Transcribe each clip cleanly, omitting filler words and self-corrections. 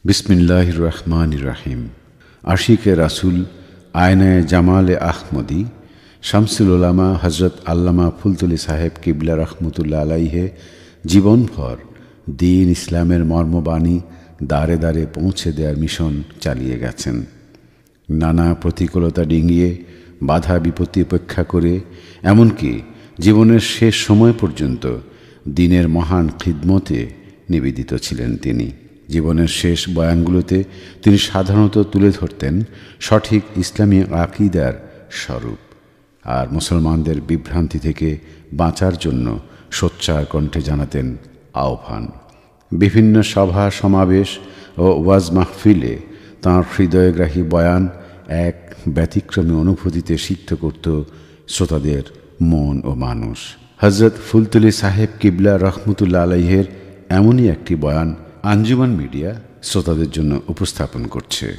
বিসমিল্লাহির রহমানির রহিম। আশিকে রাসূল আয়নায়ে জামালে আহমদী শামসুল উলামা হযরত আল্লামা ফুলতুলি সাহেব কিবলা রহমতুল্লাহ আলাইহে জীবনভর দ্বীন ইসলামের মর্মবাণী দ্বারে দ্বারে পৌঁছে দেওয়ার মিশন চালিয়ে গেছেন। নানা প্রতিকূলতা ডিঙিয়ে বাধা বিপত্তি উপেক্ষা করে এমনকি জীবনের শেষ সময় পর্যন্ত দ্বীনের মহান খিদমতে নিবেদিত ছিলেন তিনি। জীবনের শেষ বয়ানগুলোতে তিনি সাধারণত তুলে ধরতেন সঠিক ইসলামী আকীদার স্বরূপ, আর মুসলমানদের বিভ্রান্তি থেকে বাঁচার জন্য সোচ্চার কণ্ঠে জানাতেন আহ্বান। বিভিন্ন সভা সমাবেশ ও ওয়াজ মাহফিলে তাঁর হৃদয়গ্রাহী বয়ান এক ব্যতিক্রমী অনুভূতিতে সিক্ত করত শ্রোতাদের মন ও মানুষ। হযরত ফুলতুলি সাহেব কিবলা রহমতুল্লাহ আলাইহের এমনই একটি বয়ান আঞ্জুমান মিডিয়া শ্রোতাদের জন্য উপস্থাপন করছে।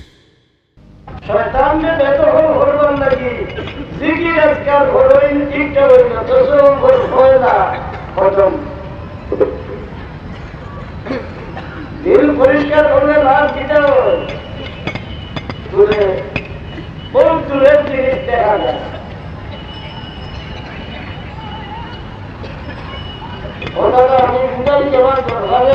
দিল পরিষ্কার করলে লাভ দিতে হয়, তুলে বহু দূরের জিনিস দেখা যায়। আমি বুঝাই যাওয়ার দরকারে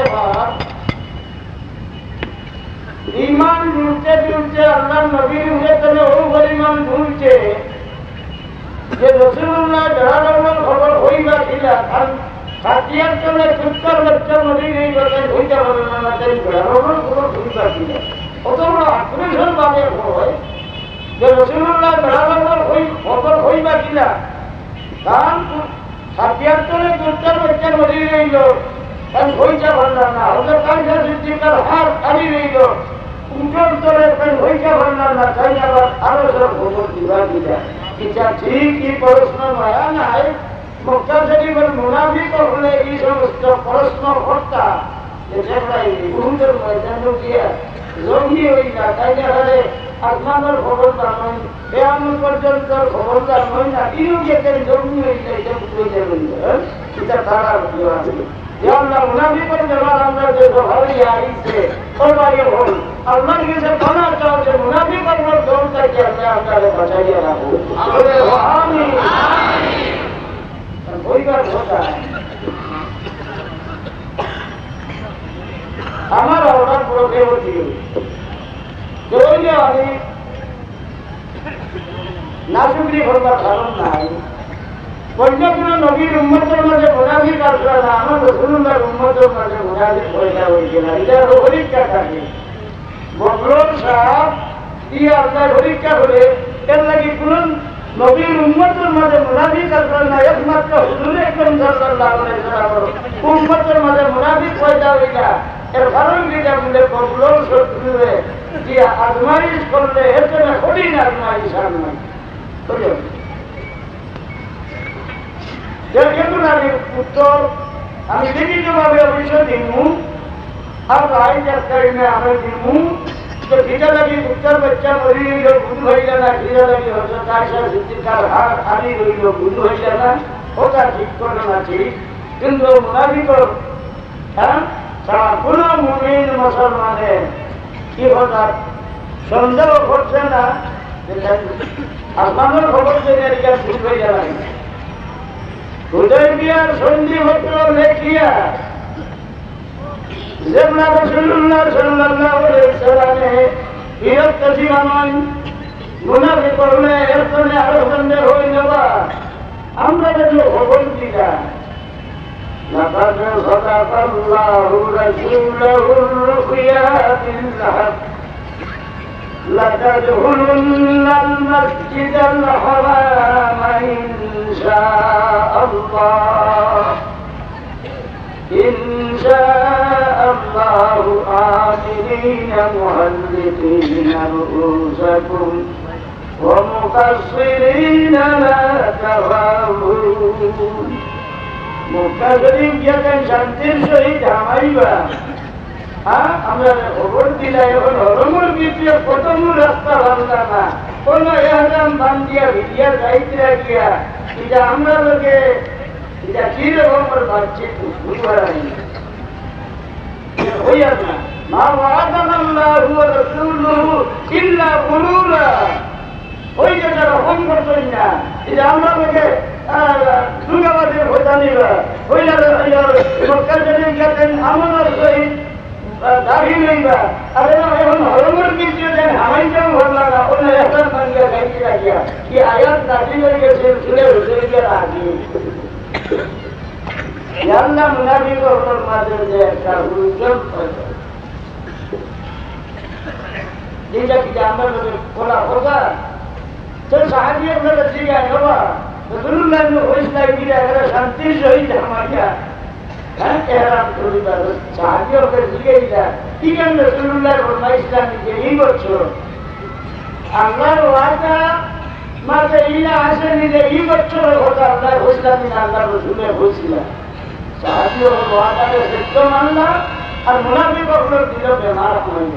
ইমান জুড়তে জুড়তে আল্লাহ নবীর উন্নতনে ও পরিমাণ জুড়ছে যে রাসূলুল্লাহ বেড়ানোর খবর হইবা ছিলা হাতিয়ার চলে সুত্তর বাচ্চা নদীর এই কথায় হইতে পারে না, তাই বেড়ানোর খবর হইবা ছিলা অত বড় আক্রোশন ভাবে হয় যে রাসূলুল্লাহ বেড়ানোর খবর হইবা ছিলা কারণ হাতিয়ার চলে সুত্তর বাচ্চা নদীর এই লোক হইতে পারলাম না, ওদের কাজা সিদ্দিকার হার খালি রইল উঠোর তলে হইতে পারলাম না, তাই আবার আরো সব খবর দিবা দিলা। এটা ঠিকই প্রশ্ন মায়া নাই। মক্কা শরীফের মুনাফিক হলে এই সমস্ত প্রশ্ন কর্তা বহুদের ময়দান গিয়া জঙ্গি হই না, তাই হলে আসমানের খবরদার নয়, কেয়ামত পর্যন্ত খবরদার নয় না, ইউ যেতেন জঙ্গি হয়ে যায় এটা তারা আছে। আল্লাহ মুনাফিকের ব্যাপার আমরা যে ভালোই আইছে সবাই হল আল্লাহর কাছে ক্ষমা চাও যে মুনাফিকের উপর দৌড় থাকে আল্লাহ আপনাকে বাঁচাইয়া রাখো। আমি বইবার কথা আমার অর্ডার প্রোগ্রাম ছিল আমি নাশুকরি করবার কারণ নাই। পর্যটন নবীর উম্মতের মাঝে মুনাফিক আসবে না, আমার রাসূলুল্লাহর উম্মতের মাঝে মুনাফিক পয়দা হয়েছে না, এটা পরীক্ষা থাকে। বদরুল সাহেব দিয়ে আপনার পরীক্ষা করে এর লাগে কোন নবীর উম্মতের মাঝে মুনাফিক আসবে না, একমাত্র হুজুর আকরাম সাল্লাল্লাহু আলাইহি ওয়াসাল্লাম উম্মতের মাঝে মুনাফিক পয়দা হইলা। এর কারণ যেটা বলে বদরুল শত্রুরে যে আজমাইশ করলে এর জন্য কঠিন আজমাইশ আনয় উত্তর আমি বিভিন্নভাবে অবশ্যই দিমু আর রাইজারকারিনে আমি দিমু তো ভিটা লাগি উত্তর বাচ্চা মরি রইল ভুল হইল না, ভিটা লাগি হজরত আয়েশা সিদ্দিকার হাত খালি রইল ভুল হইল না, ওটা ঠিক করে না ঠিক। কিন্তু মুনাফিকর তারা কোন মুমিন মুসলমানের কি কথা সন্দেহ করছে না আসমানের খবর জেনে ভুল হইল না। হুদায়বিয়ার সন্ধিপত্র লেখিয়া যেগুলা রাসূলুল্লাহ সাল্লাল্লাহু আলাইহি ওয়াসাল্লামে বিরক্তি নয় মুনাফিক করলে এর জন্য আরো সন্দেহ হয়ে যাবা। আমরা যদি খবর দিলা লাকাদ সাদাকাল্লাহু রাসূলাহুর রুয়া বিল হক لتدخلن المسجد الحرام إن شاء الله آمنين محلقين رؤوسكم ومقصرين لا تخافون। মক্কা শরীফ যেতেন শান্তির সহিত হামাইবা। আমরা খবর দিলাই এখন হরমুর ভিতরে প্রথম রাস্তা ভাবনা না কোন এহরাম বান্ধিয়া ভিডিয়া যাইতে গিয়া এটা আমরা লোকে এটা কি রকমের বাচ্চা বুঝবার হইয়া না মা ওয়াদানা আল্লাহু ওয়া রাসূলুহু ইল্লা গুরুরা। ওই যে যারা হন করছেন না, এই যে আমরা লোকে দুর্গাবাদের ভোটানিরা ওই মক্কার যদি গেছেন আমার সহিত দাবি লইবা, আর এখন হরমর কিছু দেন হামাইটাও ভরলা না, ওই একটা মাঙ্গা গাইতে রাখিয়া কি আয়াত দাবি হয়ে গেছে চুলে হুসে গিয়ে রাখি আল্লাহ মুনাফিক ওর মাঝে যে একটা হুজুর এইটা কি আমরা বলা হোক তো সাহায্য আপনারা জিজ্ঞাসা বাবা রসুল্লাহ ওইসলাই গিয়ে এরা শান্তির সহিত আমাকে হ্যাঁ এরাম করিবার সাহায্য করে জিজ্ঞাসা কি কেন রসুল্লাহ ইসলাম নিজে এই বছর আল্লাহর ওয়াদা মাঝে ইলা আসেনি যে এই বছরের কথা আল্লাহ ইসলাম আল্লাহ রসুলের হয়েছিল সাহায্য ওয়াদাকে সত্য মানলাম আর মুনাফিক অগ্রহ দিল বেমার হয়নি।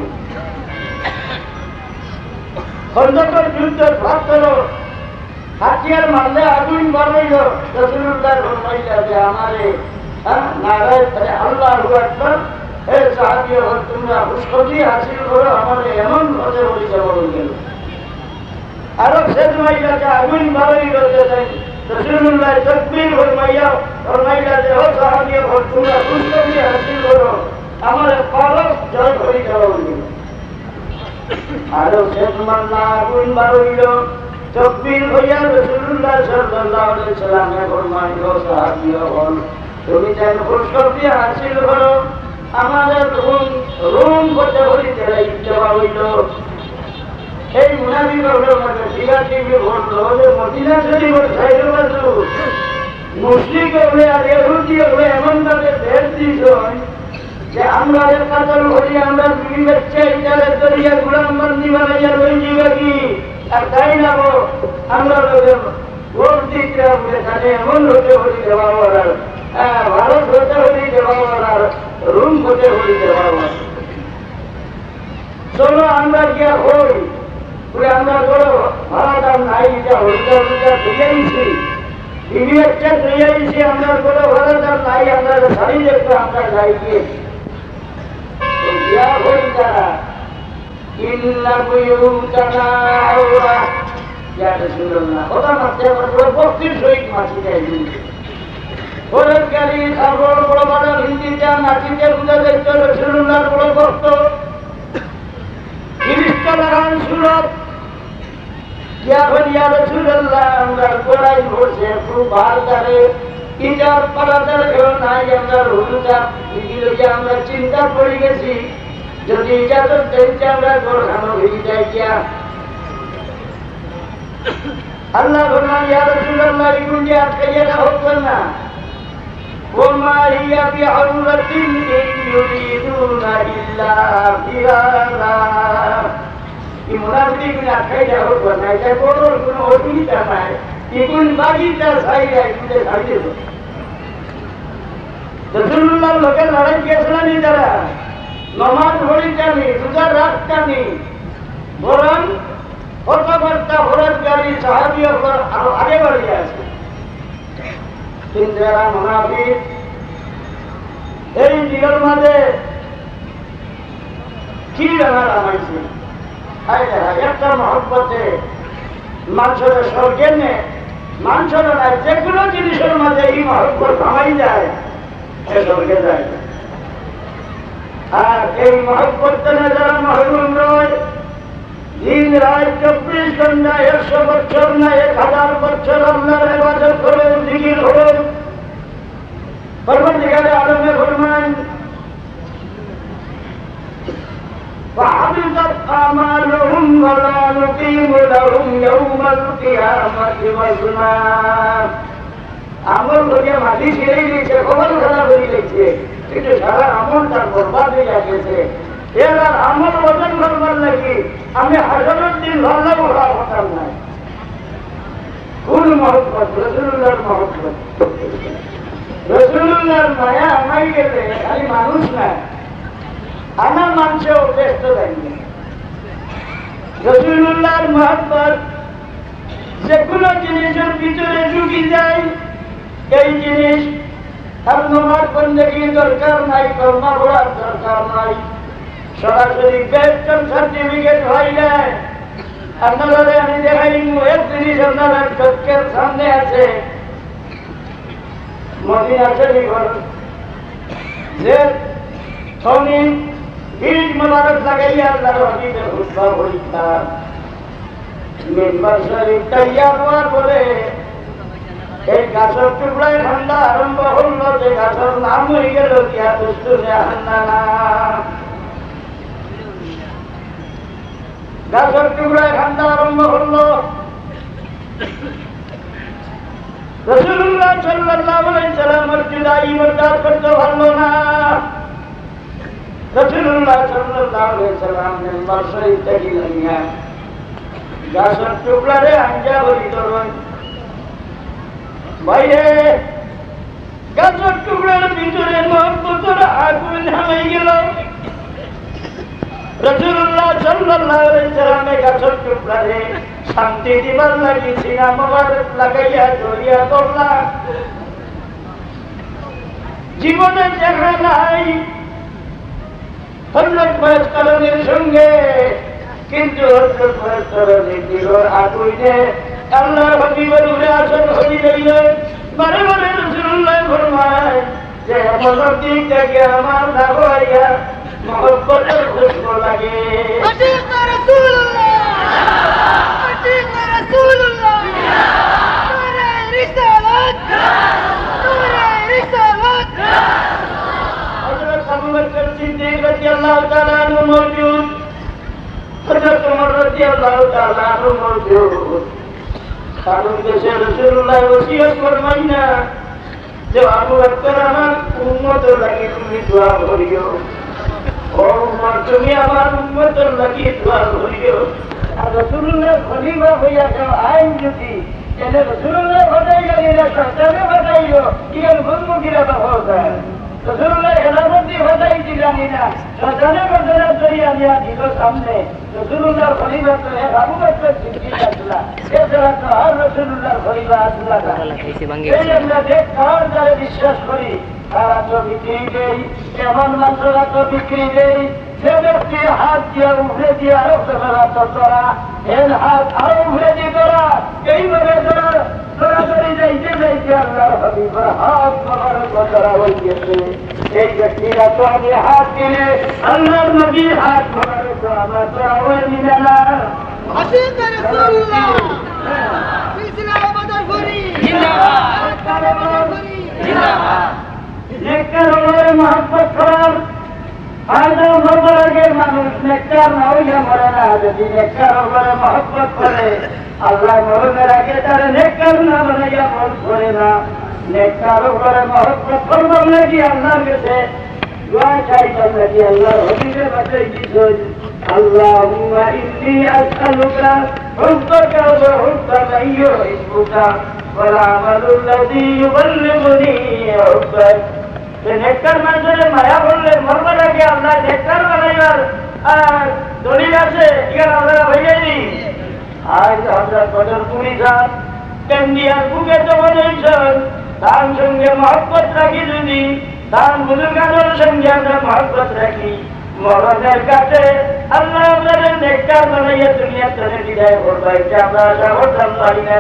খন্দকের যুদ্ধের ভাগ করো হাতিয়ার মারলে আগুন বাড়াইল রসুল্লাহ ফরমাইলা যে আমারে নারায় আল্লাহ আকবার হে সাহায্য তোমরা খুশখবরি হাসিল করো আমারে এমন হতে বলিতে বললেন আরো শেষ মাইলাকে আগুন বাড়াইল যে রসুল্লাহ তকবীর ফরমাইলা যে ও সাহায্য তোমরা খুশখবরি হাসিল করো আমারে ফরজ জয় করিতে বললেন আরো শেষ মাল্লা আগুন বাড়াইল তকবীর হইয়া রাসূলুল্লাহ সাল্লাল্লাহু আলাইহি সাল্লামে ফরমাইল সাহাবীগণ তুমি যেন খুশখবরি হাসিল করো আমাদের রুম করতে বলিতে ইচ্ছা হইল। এই মুনাফিকদের মধ্যে বিরাটিকে বলল যে মদিনা শরীফের সাইডে বাজু মুশরিক হবে আর ইহুদি হবে এমন ভাবে ভেদ দিছ যে আমরা এর কাতর হই আমরা দুই বাচ্চা ইটারে দরিয়া গুলাম বন্দি বানাইয়া রই যাবে কি আর তাই না আমরা লোকের ভোট দিতে হবে তাহলে এমন হতে হলি দেওয়া আর ভারত হতে হলি দেওয়া আর রুম হতে হলি দেওয়া চলো আমরা গিয়া হই বলে আমরা বড় ভাড়া দাম নাই যা হইতা হইতা ধুইয়াইছি টিভি একটা ধুইয়াইছি আমরা বড় ভাড়া দাম নাই আমরা শাড়ি দেখতে আমরা যাই গিয়ে গিয়া হই তারা ইল্লা বুয়ুতানা আওরা ইয়া রাসূলুল্লাহ ওটা মাঝে আমরা পুরো 32 শহীদ মাছি যাই ওরের গাড়ি সাগর বড় বড় হিন্দিটা নাচিতে বুঝা দেখতে রাসূলুল্লাহর বড় ভক্ত ফিরিস্তা লাগান সুরত क्या भैया रसूलुल्लाह আমরা গোড়াই বসে খুব ভার করে ইজার পালাদার কেউ নাই আমরা রুজা এগুলো যে আমরা চিন্তা করে গেছি যদি ইজাজত দিতে আমরা গোড়ানো হয়ে যাই কিয়া আল্লাহ ফরমান ইয়া রাসূলুল্লাহ এগুলো যে আটকাইয়া রাখো না ওমা হিয়া বিআউরাতিন ইউরিদুনা ইল্লা ফিরারা এই মুনাফিকগুলো আটকাইয়া রাখো না এটা কোনো অসুবিধা নাই এগুলো বাকিটা সাইডে এগুলো সাইডে রাসূলুল্লাহর লোকের লড়াই গিয়েছিলেন যারা নমাজ পড়িতেনি রোজা রাখতেনি বরং কথাবার্তা ফরজগারি সাহাবীর আরো আগে বাড়িয়ে আছে কিন্তু যারা মুনাফিক এই দিনের মাঝে কি ব্যাপার আমাইছে একটা মহব্বতে মানুষের স্বর্গের নেই মানুষের নাই যে কোনো জিনিসের মাঝে এই মহব্বত থামাই যায় সে স্বর্গে যায় আর এই মহব্বত যারা মহরুম রয় দিন রাত 24 ঘন্টা 100 বছর না 1000 বছর আল্লাহর ইবাদত করে জিকির করে পরবর্তীকালে আলমে ফরমান وحبطت أعمالهم ولا نقيم لهم يوم القيامة وزنا আমল করিয়া মাটি ছেড়ে দিয়েছে খবর খেলা করে দিয়েছে কিন্তু সারা আমল তার বরবাদ হয়ে গেছে এর আর আমল ওজন করবার নাকি আমি হাজারের দিন ভাল্লাম ওরা হতাম নাই কোন মহব্বত রাসূলুল্লাহর মহব্বত রাসূলুল্লাহর মায়া আমায় গেলে খালি মানুষ না আমার মানুষেও ব্যস্ত থাকবে রাসূলুল্লাহর মহব্বত যে কোনো জিনিসের ভিতরে ঢুকে যায় এই জিনিস আর নমাজ বন্দেগী দরকার নাই কলমা পড়ার দরকার নাই সরাসরি বেতন সার্টিফিকেট হয় নাই। আপনারা আমি দেখাই এক জিনিস আপনারা চোখের সামনে আছে, মদিনা শরীফের যে সৌনি বীজ মোবারক লাগাইয়া আল্লাহর হাবিবের হুতবা পরীক্ষা মিম্বার শরীফ তৈয়ার হওয়ার পরে এই গাছের টুকরায় ঠান্ডা আরম্ভ হল, যে গাছের নাম হয়ে গেল কিয়া দুস্তুরে হান্নানা। গাছের টুকরায় ঠান্ডা আরম্ভ হল। রাসূলুল্লাহ সাল্লাল্লাহু আলাইহি সাল্লামের জুদাই বরদাস্ত করতে পারলো না। রাসূলুল্লাহ সাল্লাল্লাহু আলাইহি সাল্লাম মিম্বার শরীফ থেকে নিয়ে গাছের টুকরারে আঞ্জা বলি ধরুন বাইরে গাছের টুকরার ভিতরে মহব্বতের আগুন হামাই গেল। রাসূলুল্লাহ সাল্লাল্লাহু আলাইহি সাল্লাম গাছের টুকরারে শান্তি দিবার লাগি সিনা মোবারক লাগাইয়া জড়িয়া ধরলা। জীবনে দেখা নাই হযরত ফয়সালের সঙ্গে, কিন্তু হযরত ফয়সালের দিলর আগুনে আল্লাহর হাবিবের উপরে আসর হয়ে গেল। বারে বারে রাসূলুল্লাহ ফরমায় যে আমার দিক থেকে আমার না হইয়া মহব্বতের খুশবু লাগে। আতিকা রাসূলুল্লাহ, আতিকা রাসূলুল্লাহ, নূরে রিসালাত, নূরে রিসালাত। হযরত আবু বকর সিদ্দিক রাদিয়াল্লাহু তাআলা আনহু মওজুদ, হযরত ওমর রাদিয়াল্লাহু তাআলা আনহু মওজুদ। কারণ দেশে রাসূলুল্লাহ ওসিয়ত ফরমাই না যে আবু বকর আমার উম্মতের লাগি তুমি দোয়া করিও, ও উম্মত তুমি আমার উম্মতের লাগি দোয়া করিও। আর রাসূলুল্লাহ খলিফা হইয়া কেউ আইন যদি এনে রাসূলুল্লাহ ঘটাই গেলে না সরকারে ঘটাইল কি আর গুনমুখিরা হওয়া যায়। রাসূলুল্লাহ খেলাফতি ঘটাই দিলানি না সরকারে ঘটনা জড়িয়ে নিয়া দিল সামনে। রাসূলুল্লাহ খলিফা তো আবু বকর সিদ্দিক আসলা, এছাড়া তো আর রাসূলুল্লাহ খলিফা আসলা না। এই আমরা দেখতাম যারা বিশ্বাস করি তারা তো বিক্রি দেই, এমন মানুষরা তো বিক্রি দেই যে ব্যক্তি হাত দিয়া উঠে দিয়ে আরো তোরা এর হাত আরো উঠে দিয়ে তোরা এইভাবে তোরা সরাসরি যাইতে যাইতে আল্লাহর হাবিবের হাত মোবারক ধরা হইতেছে। এই ব্যক্তিরা তো আমি হাত দিলে আল্লাহর নবীর হাত মোবারক আমার ধরা হয়ে নিবে না। আতিকা রাসূলুল্লাহ, সিলসিলা বদর করি জিন্দাবাদ, বদর করি জিন্দাবাদ। নেককার হলে মহব্বত করার আজও মরবার আগে মানুষ নেককার না হইয়া মরে না। যদি নেককার হলে মহব্বত করে আল্লাহ মরণের আগে তারা নেককার না বানাইয়া মন করে না। নেককার হলে মহব্বত করবার নাকি আল্লাহর কাছে দোয়া চাইতাম নাকি আল্লাহর হাবিবের বাসায় দিছেন আল্লাহুম্মা ইন্নী আসআলুকা হুব্বাকা ওয়া হুব্বা মান ইউহিব্বুকা ওয়াল আমালুল্লাযী ইউবাল্লিগুনি হুব্বাক। নেককার মানুষের মায়া করলে মরবার আগে আল্লাহ নেককার বানাইবার দলিল আছে, এখানে আপনারা হইয়াই আজ হযরত বদর পুলিশার কেন্দ্রিয়ার বুকে জমা দিয়েছেন। তার সঙ্গে মহব্বত রাখি, যদি তার বুজুর্গানের সঙ্গে আমরা মহব্বত রাখি, মরণের কাছে আল্লাহ আমাদের নেককার বানাইয়া দুনিয়া থেকে বিদায় করবা। এটা আমরা আশা করতাম পারি না।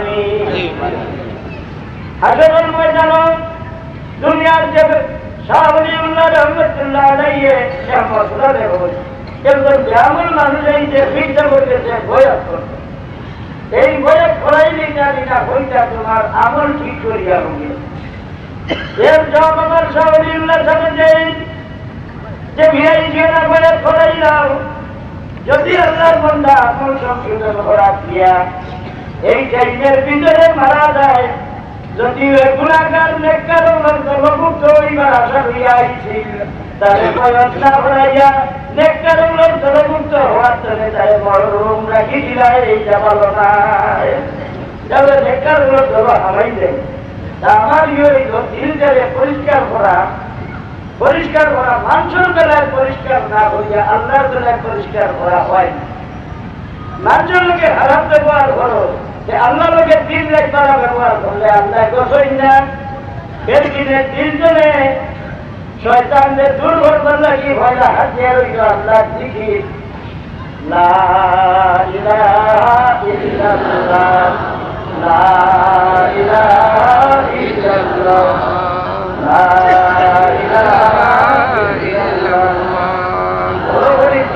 হাসরের ময়দানে দুনিয়ার যে শাহওয়ালিউল্লাহ রহমাতুল্লাহ আলাইহি সে মসলা দেখো একজন ব্রাহ্মণ মানুষ এই যে ভিড়টা করতেছে বয়াত করতে, এই বয়াত করাইলে জানি না বইটা তোমার আমল ঠিক করিয়া হবে। এর জবাব আমার শাহওয়ালিউল্লাহ সাহেব যে ভিড়াই না বয়াত করাইলাম, যদি আল্লাহর বান্দা আমল সংশোধন করা দিয়া এই টাইমের ভিতরে মারা যায়, যদি গুণাগার নেককার অন্তর্ভুক্ত হইবার আশা হইয়া আইছিল তাহলে বয়াত না করাইয়া নেককার অন্তর্ভুক্ত হওয়ার জন্য তাই মরহুম রাখি দিলাই এইটা ভালো নাই। তবে নেককার ধরো হারাই দেয় তা আমার দিলটারে পরিষ্কার করা মানুষের বেলায় পরিষ্কার না হইয়া আল্লাহর বেলায় পরিষ্কার করা হয়। মানুষের লোকের হারাম ব্যবহার করো, আল্লাহ লোকের দিন একবার ব্যবহার করলে আল্লাহ গোসই না। এর দিনে দিন জনে শয়তানদের দূর করবার লাগি ভয়লা হাজিয়ে রইল আল্লাহ জিকির লা ইলাহা ইল্লাল্লাহ লা ইলাহা ইল্লাল্লাহ লা ইলাহা ইল্লাল্লাহ বড়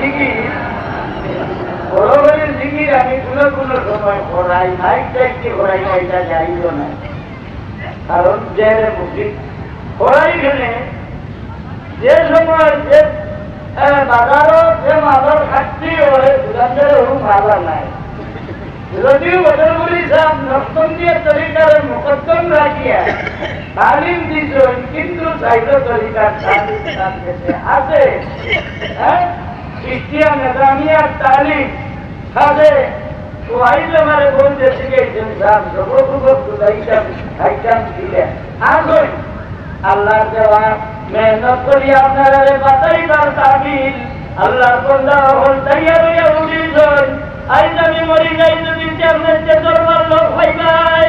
জিকির আমি কোনো সময় করাই নাই একটি করাই না এটা যাইল না কারণ যে মুসিদ করাই গেলে যে সময় যে বাজারও যে মাদার খাচ্ছি ওরে দোকানদার ওরকম বাজার নাই যদিও বদলগুলি সব নষ্টম দিয়ে তরিকার মুকদ্দম রাখিয়া তালিম দিছ কিন্তু চাইল তরিকার আছে খ্রিস্টিয়ান নেতামিয়ার তালিম সাথে ওয়াইল মারে বলতে শিখেছেন সব সর্বপ্রভু খাইতাম দিলে আসুন আল্লাহর দেওয়া মেহনত করি আপনারা বাতাই তার তাবিল আল্লাহর বন্ধা হল তাইয়া রইয়া উঠিস আইজ আমি মরি যাই যদি আপনার যে দরবার লোক হইবাই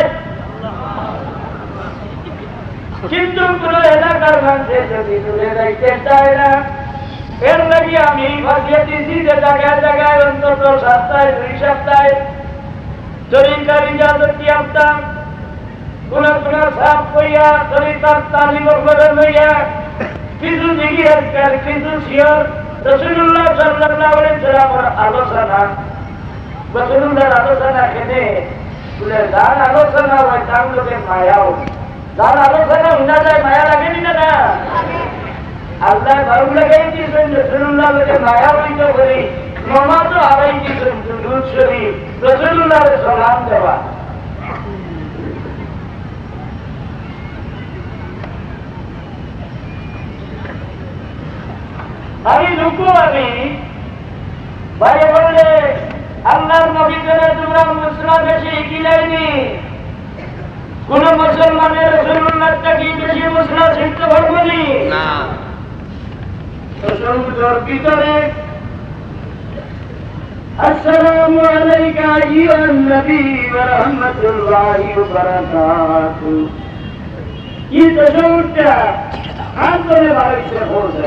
কিন্তু কোন এলাকার মানুষে যদি দূরে যাইতে চায় না এর লাগি আমি ভাবিয়ে দিছি যে জায়গায় জায়গায় অন্তত সপ্তাহে 2 সপ্তাহে তরিকার ইজাজত কি আসতাম কোন সাপ কইয়া তরিকার তালিম করে লইয়া কিছু জিজ্ঞেস কর কিছু শিওর রাসূলুল্লাহ সাল্লাল্লাহু আলাইহি ওয়াসাল্লামের আলোচনা রাসূলুল্লাহর আলোচনা কেনে বলে যার আলোচনা হয় তার লোকে মায়াও যার আলোচনা উনা যায় মায়া লাগেনি না না আল্লাহ ভালো লাগাই দিয়েছেন রাসূলুল্লাহকে মায়া হইতে করি নমাজও আড়াই দিয়েছেন দুরূদ শরীফ রাসূলুল্লাহর সালাম দেওয়া আমি লুকু আমি ভাই বললে আল্লাহর নবী করে তোমরা মুসলিম বেশি কিলাইনি কোন মুসলমানের রাসূলুল্লাহ থেকে বেশি মুসলিম শিখতে পারবনি না রাসূলুল্লাহর ভিতরে আসসালামু আলাইকা আইয়ুহান নবী ওয়া রাহমাতুল্লাহি ওয়া বারাকাতুহু এই তশাহুদটা আন্তরে বাড়িতে হচ্ছে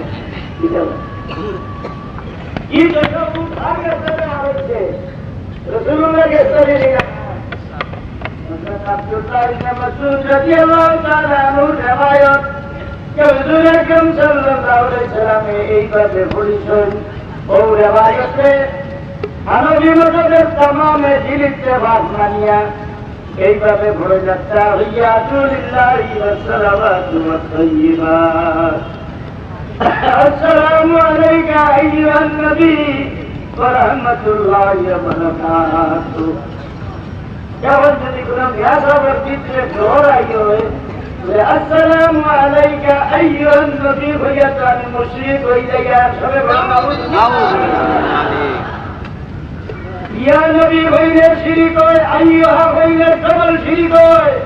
এই তশাহুদ আগে থেকে হচ্ছে রাসূলুল্লাহকে সরিয়ে আব্দুল্লাহ ইবনে মাসউদ রাদিয়াল্লাহু তাআলা আনহু রওয়ায়াত যে হুজুর আকরাম সাল্লাল্লাহু আলাইহি সাল্লাম এইভাবে বলেছেন ও রওয়ায়াতে আনবী মতদের तमाम দিলিতে বাদ মানিয়া এইভাবে ঘুরে যাত্রা হইয়া রাসূলুল্লাহি সাল্লাল্লাহু আলাইহি ওয়াসাল্লাম আসসালামু আলাইকা আইয়ুহান নবী ওয়া রাহমাতুল্লাহি ওয়া বারাকাতুহু কেবল যদি কোনো বিয়াসাবের ভিতরে জোর আইয় আসসালামু আলাইকা আইয়ুহান নবী হইয়া তো আমি মুশরিক হইয়া গিয়া সবে ইয়া নবী হইলে শিরিক হয় আইয়ুহা হইলে ডবল শিরিক হয়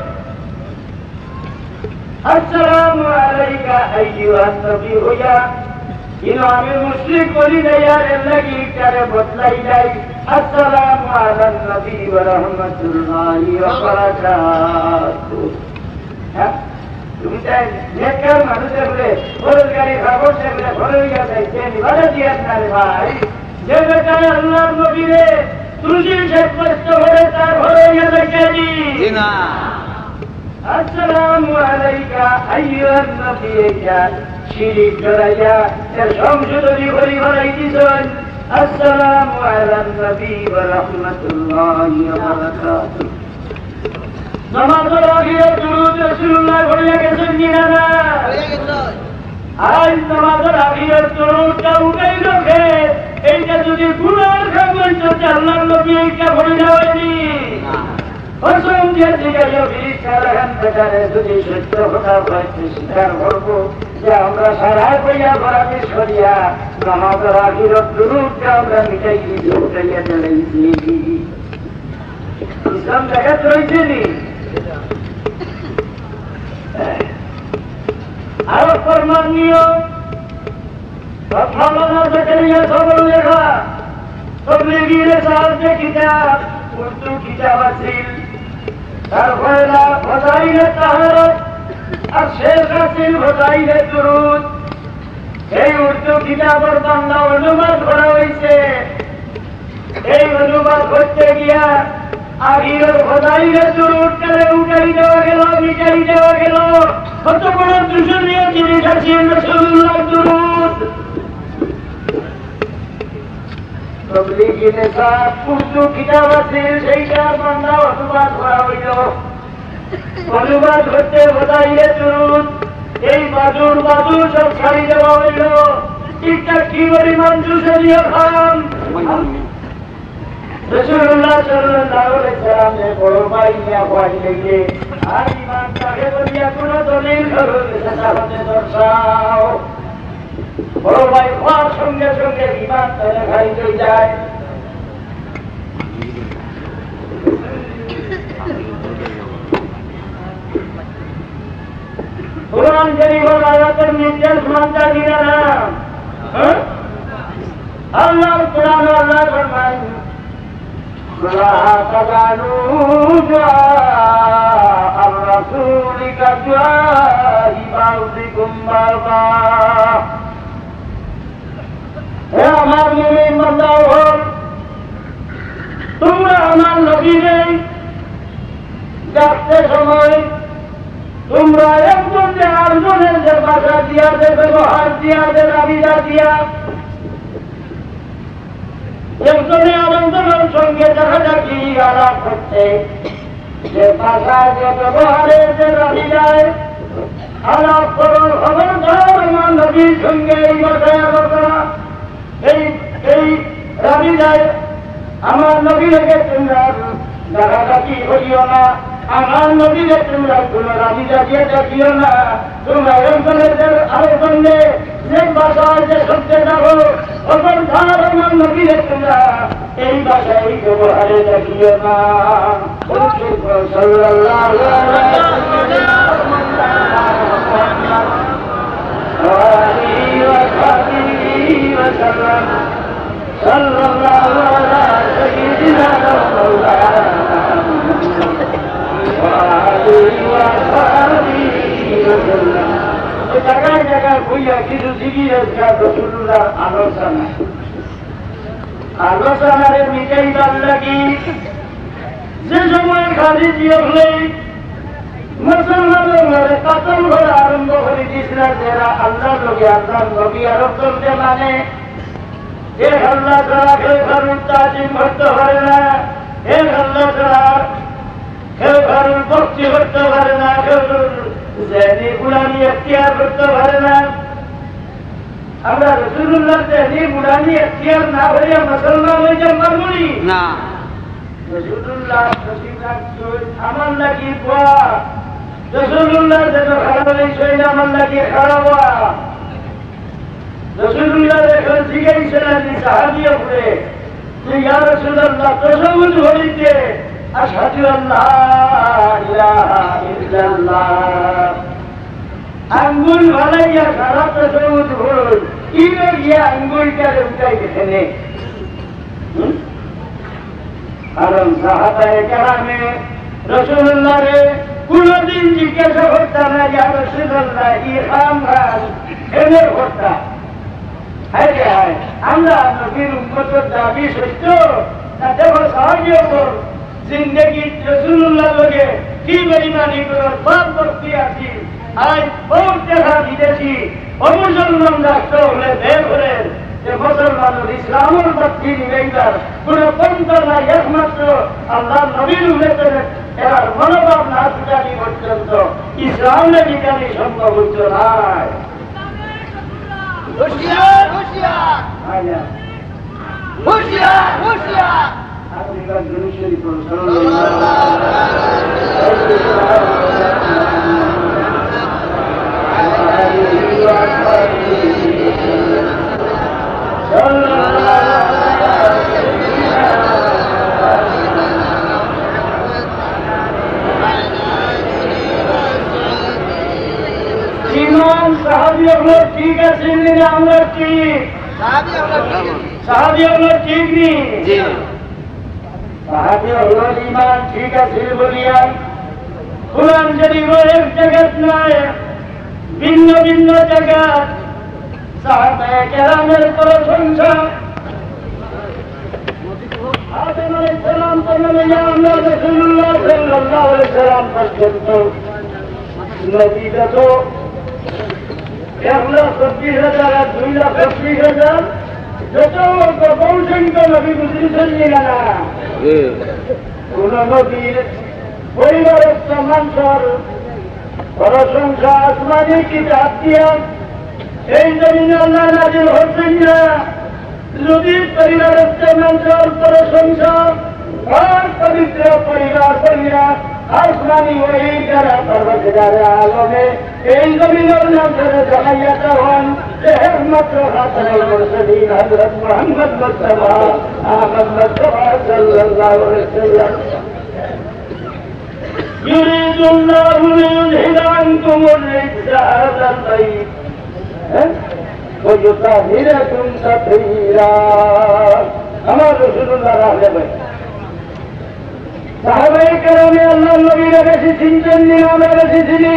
আসসালামু আলাইকা আইয়ুহান নবী হইয়া ইনো আমি মুশরিক বলি না ইয়ার লাগি কারে বদলাই যাই আসসালামু আলান নবী ওয়া রাহমাতুল্লাহি ওয়া বারাকাতুহু তুমি তাই নেককার মানুষের বলে ফরজগারি খবর বলে ফরজ গিয়ে নিবারে দিয়া না রে ভাই যে বেচারা আল্লাহর নবী রে তুলসী শেখ কষ্ট করে তার ঘরে গিয়ে দেখেনি না আসসালামু আলাইকা আইয়ুহান নবী ইয়া শিরিক করাইয়া এর সংশোধনী করি বানাই দিছেন আসসালামু আলান নবী ওয়া রাহমাতুল্লাহি ওয়া বারাকাতুহু নামাজের আগে দুরূদ রাসূলুল্লাহ পড়ে গেছেন কিনা না পড়ে গেছেন আজ নামাজের আগে দুরূদটা উঠাই রাখে এইটা যদি গুনার খবর তো আল্লাহর নবী এইটা পড়ে যায়নি অসম দিয়ে জিজ্ঞাসা বিরিখান বেকারে যদি সত্য কথা বলতে স্বীকার করবো যে আমরা সারা কইয়া বরাবিশ করিয়া নামাজের আগে দুরূদটা আমরা মিটাই দিয়ে উঠাইয়া চালাইছি ইসলাম দেখাত রয়েছে নি আরো ফরমান নিয়ম মাওলানা জাকারিয়া সবর লেখা তবলিগীর সাহায্যে কিতাব উর্দু কিতাব আছিল তারপরে ফজাইলে তাহারত আর শেখ আছিল ফজাইলে দুরূদ এই উর্দু কিতাবের বাংলা অনুবাদ করা হয়েছে। এই অনুবাদ করতে গিয়া আগের খোদাইরে দুরুদটারে উঠাই দেওয়া গেল, মিটাই দেওয়া গেল। কত বড় দূষণীয় জিনিস আছে রাসূলুল্লাহ দুরুদ। তবলিগিনে সাহেব উর্দু কিতাব আছে, সেইটা বাংলা অনুবাদ করা হইল। অনুবাদ করতে খোদাইরে দুরুদ এই বাদুর সব ছাড়ি দেওয়া হইল। ঠিকঠাক কি পরিমাণ দূষণীয় খান রাসূলুল্লাহ সাল্লাল্লাহু আলাইহি সাল্লামের বড় ভাই নিয়া হইলে গিয়ে আর ইমান তাকে বলিয়া কোন দলিল করুন সেটা হতে দর্শাও। বড় ভাই হওয়ার সঙ্গে সঙ্গে ইমান তারা খাইতে যায়। কোরআন শরীফের আয়াতের নির্দেশ মানতে দিনা না। আল্লাহর কোরআন আল্লাহ ফরমান লা তাকানু আর-রাসূল কাজুয়াহি বাউযিকুম বাবা। হে আমার মুমিন বান্দাগণ, তোমরা আমার নবীকে ডাকতে সময় তোমরা একজন যে আরেকজনের যে ভাষা দিয়া, যে ব্যবহার দিয়া, যে রাবিদা দিয়া একজনে আরেকজনের সঙ্গে দেখা দেখি আলাপ করছে, যে ভাষা, যে ব্যবহারের যে রাবিদায় আলাপ করার খবরদার আমার নবীর সঙ্গে এই ভাষায় আলোচনা, এই রাবিদায় আমার নবীকে তোমরা দেখা দেখি করিও না। আমার নবীকে তোমরা কোন রাবিদা দিয়ে দেখিও না। তোমরা একজনের আরেকজনে যে ভাষায় যে শব্দে দেখো খবরদার আমার নবীকে তোমরা এই ভাষায় এই ব্যবহারে দেখিও না। সাল্লাল্লাহু আলাইহি ওয়াসাল্লাম সাল্লাল্লাহু আলা সাইয়্যিদিনা মাওলানা জায়গায় জায়গায় বইয়া কিছু জিগিয়ে রাসূলুল্লাহ আলোচনারে মিটাইবার লাগি যে সময় খালি দিয়ে হলে মুসলমানদের কাতল করা আরম্ভ করে দিয়েছিল, যারা আল্লাহর লোকে আল্লাহর নবী আরব চলতে মানে এক আল্লাহ ছাড়া কেউ কারুর তাজিম করতে পারে না, এক আল্লাহ ছাড়া কেউ কারুর ভক্তি করতে পারে না, কেউ জেনি গুলামি এখতিয়ার করতে পারে না। আমরা রাসূলুল্লাহ জেনি গুলামি এখতিয়ার না হলে মুসলমান হয়ে যেতে পারবো না। রাসূলুল্লাহ আমার লাগি কোয়া, রাসূলুল্লাহ যেন খারাপ হয়েছে আমার লাগি খারাপ হওয়া। রাসূলুল্লাহ এখন জিজ্ঞাসা সাহাবিয়া করে যে ইয়া রাসূলুল্লাহ তাশাহুদ হইতে আশহাদু আল্লা ইলাহা ইল্লাল্লাহ আঙ্গুল ভালাইয়া খারাপ তাশাহুদ হই ইবে গিয়া আঙ্গুলটারে উঠাই দেখেনে। কারণ সাহাবায়ে কেরামে রাসূলুল্লাহরে কোনদিন জিজ্ঞাসা করতাম না ইয়া রাসূলুল্লাহ ইখাম খান এনে করতা। আমরা নবীর উম্মতের দাবি সত্য না দেখো সাহায্য জিন্দগি রাসূলুল্লাহ লোকে কি বেঈমানি করার বাপ ভক্তি আছি। আজ বহুত দেখা দিতেছি অমুসলমান রাষ্ট্র হলে বের হলে যে মুসলমানের ইসলামের ভক্তি নিবেদার কোন পন্থ নাই, একমাত্র আল্লাহ নবীর উম্মতের এর মনোভাব না ছুটানি পর্যন্ত ইসলামের বিজ্ঞানী সম্ভব হইত নাই। হুশিয়ার হুশিয়ার হুশিয়ার হুশিয়ার আল্লাহ নবী শরীফ সাল্লাল্লাহু আলাইহি ইমাম সাহাবীগুলো ঠিক আছে না আমরা ঠিক? সাহাবীগুলো ঠিক নেই। সাহাবীগুলো ইমান ঠিক আছে বলিয়া কোরআন শরীফ এক জায়গায় নয়, ভিন্ন ভিন্ন জায়গা সাহাবায়ে কেরামের প্রশংসা আদম আলাইহিস সালাম থেকে নিয়ে আমরা রাসূলুল্লাহ সাল্লাল্লাহু আলাইহি সাল্লাম পর্যন্ত নবী যত 1,26,000 আর 2,25,000 যত বহুসংখ্য নবী বুঝেছেন না কোন নবীর পরিবারের সম্মানসর প্রশংসা আসমানি কিতাব দিয়া এই জমিনে আল্লাহ নাজিল হচ্ছেন না যদি পরিবারের সম্মানসর প্রশংসা আর পবিত্র পরিবার করিয়া আসমানি ওই যারা পর্বতগারে আলমে এই জমিনের নামে জানাইয়া হন একমাত্র হাসানুল মুরসালিন হযরত মুহাম্মদ মুস্তাফা আহমদ মুস্তাফা সাল্লাল্লাহু আলাইহি ওয়াসাল্লাম يريد الله ليذهب عنكم الرجس أهل البيت ويطهركم تطهيرا আমার রাসূলুল্লাহ আহলে বাইত সাহাবায়ে কেরামে আল্লাহর নবীরা বেশি চিনতেন না আমরা বেশি চিনি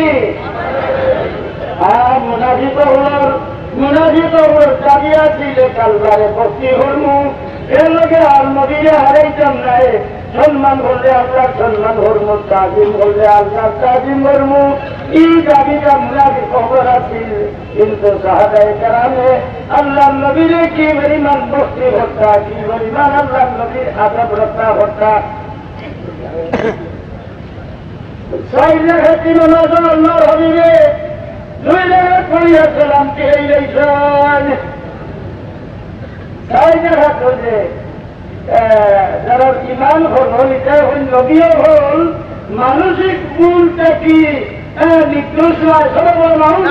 মুনাফিক হওয়ার দাবিয়া ছিল কালবারে ভক্তি হরমু এর লগে আর নবীরা হারাইতাম নাই সম্মান করলে আল্লাহর সম্মান হরমু তাজিম করলে আল্লাহর তাজিম হরমু এই দাবিটা মুনাফিক হওয়ার আছিল কিন্তু সাহাবায়ে কেরামে আল্লাহর নবীরে কি পরিমাণ ভক্তি হত্যা কি পরিমাণ আল্লাহর নবীর আদব রক্ষা হত্যা সাইলে হেতি নমাজ আল্লাহর হাবিবে দুই জায়গায় পড়িয়া সালাম পেয়ে গেছেন সাইলে হাত হলে যারা ইমান হল এটা হল নবীও হল মানসিক ভুলটা কি নির্দোষ নয় সবাই মানুষ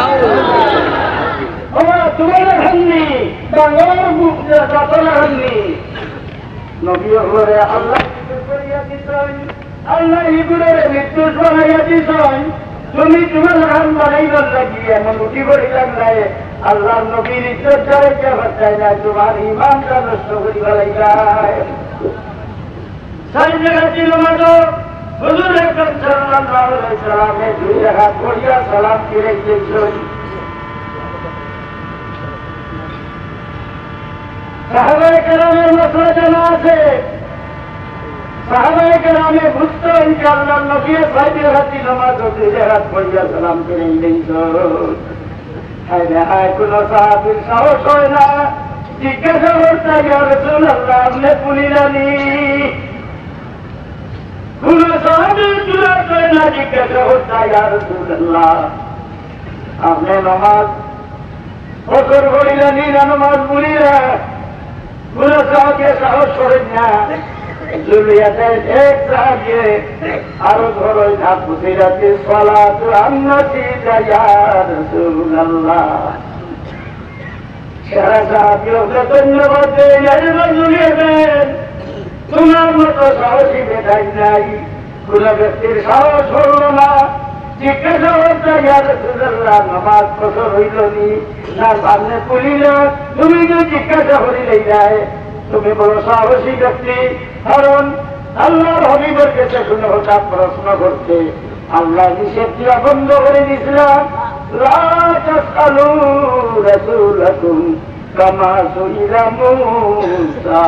তোমার হাননি বাংলার বুক যতনা হাননি নবীও হলে আল্লাহ করিয়া দিতেন আল্লাহ ইগুলোরে নির্দোষ বানাইয়া দিতেন তুমি তোমার হান বানাইবার লাগি এমন উঠি করে লাগলাই আল্লাহ নবীর ইজ্জত যারাইতে পারতাই না তোমার ইমানটা নষ্ট করিবা লাগায় সাই জায়গা ছিল মাত্র হুজুর আকরাম সাল্লাল্লাহু আলাইহি সাল্লামে দুই রাকাত পড়িয়া সালাম ফিরাই দিয়েছেন সাহাবায়ে কেরামের মাসলা জানা আছে সাহাবায়ে কেরামে বুঝতেন যে আল্লাহর নবী সাইদে রাতি নামাজ দুই রাকাত পড়িয়া সালাম ফিরাই দিয়েছেন কোন সাহাবীর সাহস হয় না জিজ্ঞাসা করতে ইয়া রাসূলুল্লাহ আপনি পুলিরানি কোন সাহাবীর জুরাত হয় না জিজ্ঞাসা করতে ইয়া রাসূলুল্লাহ আপনি নামাজ ফজর পড়িলেন না নামাজ পড়িলা কোন সাহাবী সাহস করেন না জুলিয়াতে এক সাহাবী আরো ধরো না পুতিরাতে সালাতু আন্নাতি ইয়া রাসূলুল্লাহ সারা সাহাবীকে ধন্যবাদ দেই জুলিয়াতেন তোমার মতো সাহসী বেটাই নাই কোন ব্যক্তির সাহস হল না জিজ্ঞাসা করতে ইয়া রাসূলুল্লাহ নামাজ কসর হইল নি না সামনে পুলিল তুমি যে জিজ্ঞাসা করিলেই যায় তুমি বড় সাহসী ব্যক্তি কারণ আল্লাহর হাবিবের কাছে শুনে হঠাৎ প্রশ্ন করতে আল্লাহ নিষেধ দিয়া বন্ধ করে দিয়েছিলাম লা তাসআলু রাসূলাকুম কামা সুইলা মূসা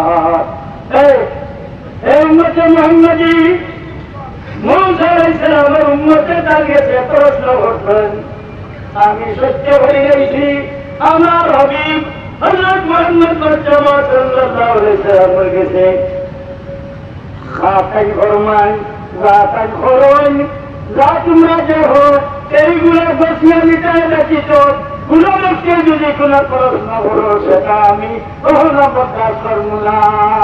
এই উম্মতে মুহাম্মাদি মূসা আলাইহিস সালামের উম্মতে তার কাছে প্রশ্ন করতেন আমি সত্য বলে গেছি আমার হাবিব হযরত মুহাম্মদ মুস্তাফা সাল্লাল্লাহু আলাইহি ওয়াসাল্লামের কাছে খাতাই ফরমান রাতাই খরণ যা তোমরা যে হো এইগুলো বসিয়ে নিতে ব্যতীত কোন ব্যক্তি যদি কোন প্রশ্ন করো সেটা আমি কখনো বরদাস্ত করব না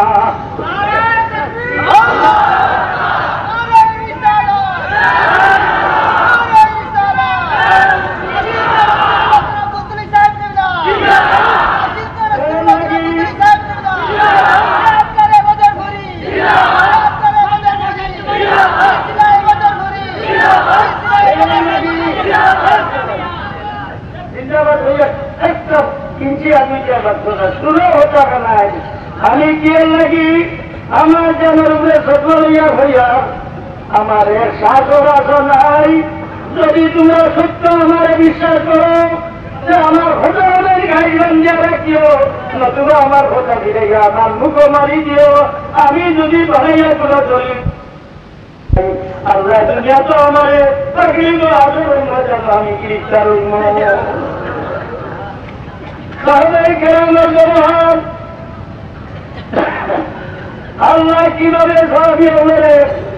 আমি কি লাগি আমার জানার উপরে সত্য লইয়া হইয়া আমার শাসক আসো নাই যদি তোমরা সত্য আমার বিশ্বাস করো যে আমার হোটেলের গাইবান যে রাখিও, নতুবা আমার হোটা ফিরে গিয়ে আমার মুখ মারি দিও। আমি যদি বানাইয়া কোনো দলিল আল্লাহ দুনিয়া তো আমার তকলিফ আদর যেন আমি গ্রেফতার হইব। তাহলে কেরামের জবাব আল্লাহ কিভাবে সাহাবী হলে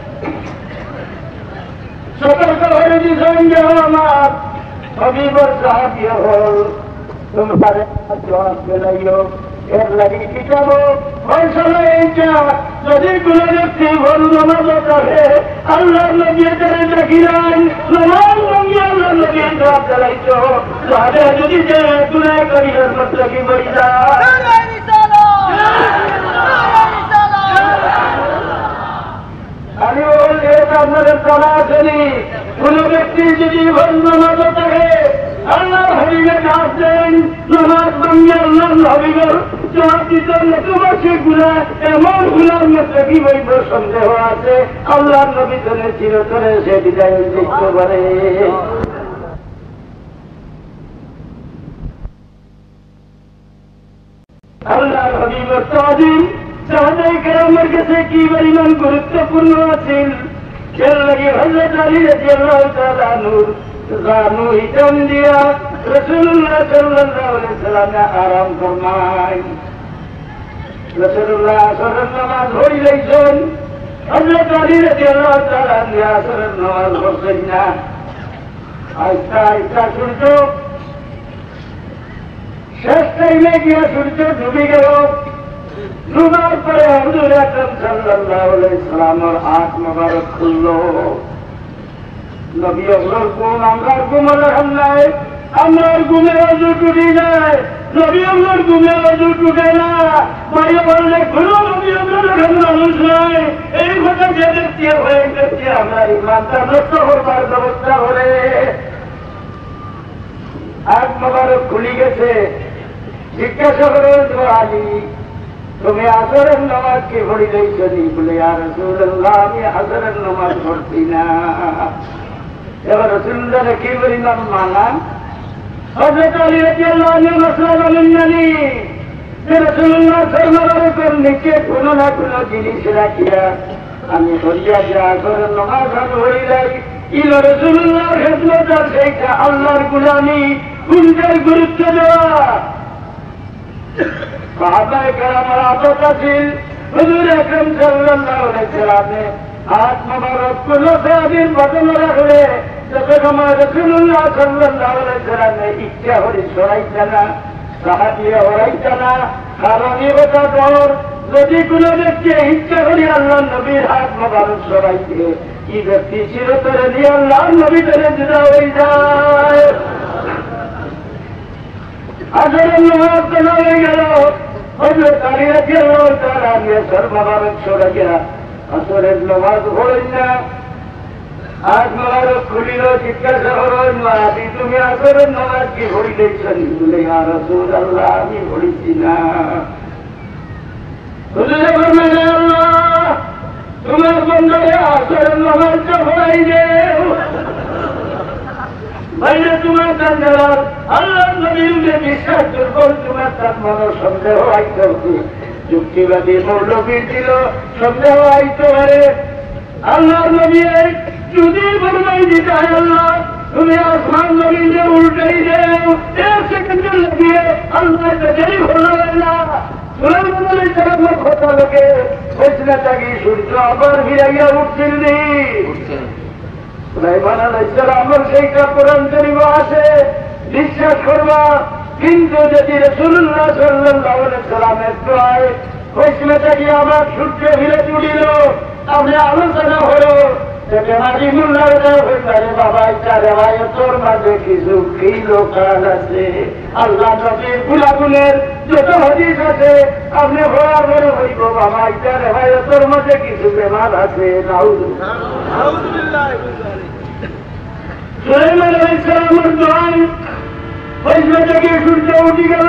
সতর্ক করে দিয়েছেন যে আমার হবিবর সাহাবী হল তোমার জবাব পেলাইও। এর লাগে কিতাব ফয়সালা এইটা, যদি কোন ব্যক্তি ভুল নামাজ পড়ে আল্লাহর নবী তারে দেখিলেন নামাজ ভঙ্গি আল্লাহর নবী জবাব দিলাইতো, তাহলে যদি যে গুনাহ করি এর মধ্যে কি বইলা আমি বলছি আপনাদের জানা আছেনি, কোন ব্যক্তি যদি ভুল নামাজ পড়ে আল্লাহর হাবিবের কাজ দেন নামাজ ভঙ্গি আল্লাহর নবীর জবাব দিতে নতুবা সে গুনাহ এমন গুনার মধ্যে কি বইব সন্দেহ আছে। আল্লাহর নবী ধরে চিরতরে সে বিদায় দেখতে পারে। আল্লাহর হাবিবের তাজিম সাহাবায়ে কেরামের কাছে কি পরিমাণ গুরুত্বপূর্ণ আছেন, এর লাগে হযরত আলী রাদিয়াল্লাহু তাআলা আনহু জানু হিতাম দিয়া রাসূলুল্লাহ সাল্লাল্লাহু আলাইহি ওয়াসাল্লাম আরাম ফরমায়। রাসূলুল্লাহ আসরের নামাজ পড়িলেন, হযরত আলী রাদিয়াল্লাহু তাআলা আনহু আসরের নামাজ পড়ছেন না। আইসা আইসা সূর্য শেষ টাইমে গিয়ে সূর্য ডুবে গেল। ডুবার পরে হুজুর আকরাম সাল্লাল্লাহু আলাইহি ওয়াসাল্লামের হাত মোবারক খুলল। নবী ওগুলোর ঘুম আমরার ঘুমের হামলায় আমরার ঘুমে অজু টুটি যায়, নবী ওগুলোর ঘুমে অজু টুটে না। মাইয়া বললে কোনো নবী ওগুলোর মানুষ নয়, এই কথা যে দেখছি হয়ে দেখছি আমরা ইমানটা নষ্ট করবার ব্যবস্থা করে হাত মোবারক খুলি গেছে। জিজ্ঞাসা করে আলী তুমি আসরের নামাজ কি পড়ি দিয়েছি? বলে ইয়া রাসূলুল্লাহ আমি আসরের নামাজ পড়ছি না। এবার রাসূলুল্লাহ কি পরিমাণ মানা। হযরত আলী রাদিয়াল্লাহু আনহু মাসলা বলেন জানি যে রাসূলুল্লাহ সাল্লাল্লাহু আলাইহি ওয়াসাল্লাম নিচে কোনো না কোনো জিনিস রাখিয়া আমি ধরিয়া যে আসরের নামাজ আমি পড়ি যাই। ইল রাসূলুল্লাহর খেদমত আর সেইটা আল্লাহর গোলামি, কোনটার গুরুত্ব দেওয়া। সাহাবায়ে কেরামের আদত আছিল হুজুর আকরাম সাল্লাল্লাহু আলাইহি ওয়াসাল্লামে হাত মোবারক কোন সাহাবীর বদলে রাখলে তবে সময় রাসূলুল্লাহ সাল্লাল্লাহু আলাইহি ওয়াসাল্লামের ইচ্ছা হলে সরাইতে না, সাহাবীরা হরাইতে না। কারণ এই কথা তোর যদি কোন ব্যক্তি ইচ্ছা করি আল্লাহর নবীর হাত মোবারক সরাইতে, এই ব্যক্তি চিরতরে নিয়ে আল্লাহর নবী ধরে জুদা হয়ে যায়। আসরের নামাজ কেনা হয়ে গেল। হযরত আলী রাদিয়াল্লাহু তাআলা সর মোবারক সরাইয়া আসরের নামাজ পড়েন না। হাত মোবারক খুলিল, জিজ্ঞাসা করলেন আলী তুমি আসরের নামাজ কি পড়িলেছেন? বলে ইয়া রাসূলুল্লাহ আমি পড়িছি না। হুজুরে বললেন আল্লাহ তোমার বন্ধুরে আসরের নামাজটা পড়াই দেও। ভাইরা তোমার কান্দার আল্লাহর নবীকে বিশ্বাস দুর্বল, তোমার তার মনে সন্দেহ আইতে হবে। যুক্তিবাদী মৌলবী ছিল সন্দেহ আইতে পারে। আল্লাহর নবী যদি বলবাই দিতে হয় আল্লাহ তুমি আসমান নবীকে উল্টাই দেও, এক সেকেন্ডের লাগিয়ে আল্লাহ দেরি হলো না। সুলাইমান আলাইহিস সালামের কথা লোকে ফেসলা থাকি সূর্য আবার ফিরাইয়া উঠছিল নি। সুলাইমান আলাইহিস সালামের সেইটা কোরআন শরীফে আছে, বিশ্বাস করবা। কিন্তু যদি রাসূলুল্লাহ সাল্লাল্লাহু আলাইহি ওয়াসাল্লামের দোয়ায় ফেসলা থাকি আবার সূর্য ফিরে উঠিল, আপনি আলোচনা হলো বেমারি মুল্লার হইতারে বাবা এটা রেওয়ায়তের মাঝে কিছু কি লোকাল আছে। আল্লাহ নবীর গুলাগুলের যত হাদিস আছে আপনি ভরা ভরে হইব বাবা এটা রেওয়ায়তের মাঝে কিছু বেমার আছে। সুলাইমান আলাইহিস সালামের দোয়ায় ফজর থেকে সূর্য উঠে গেল।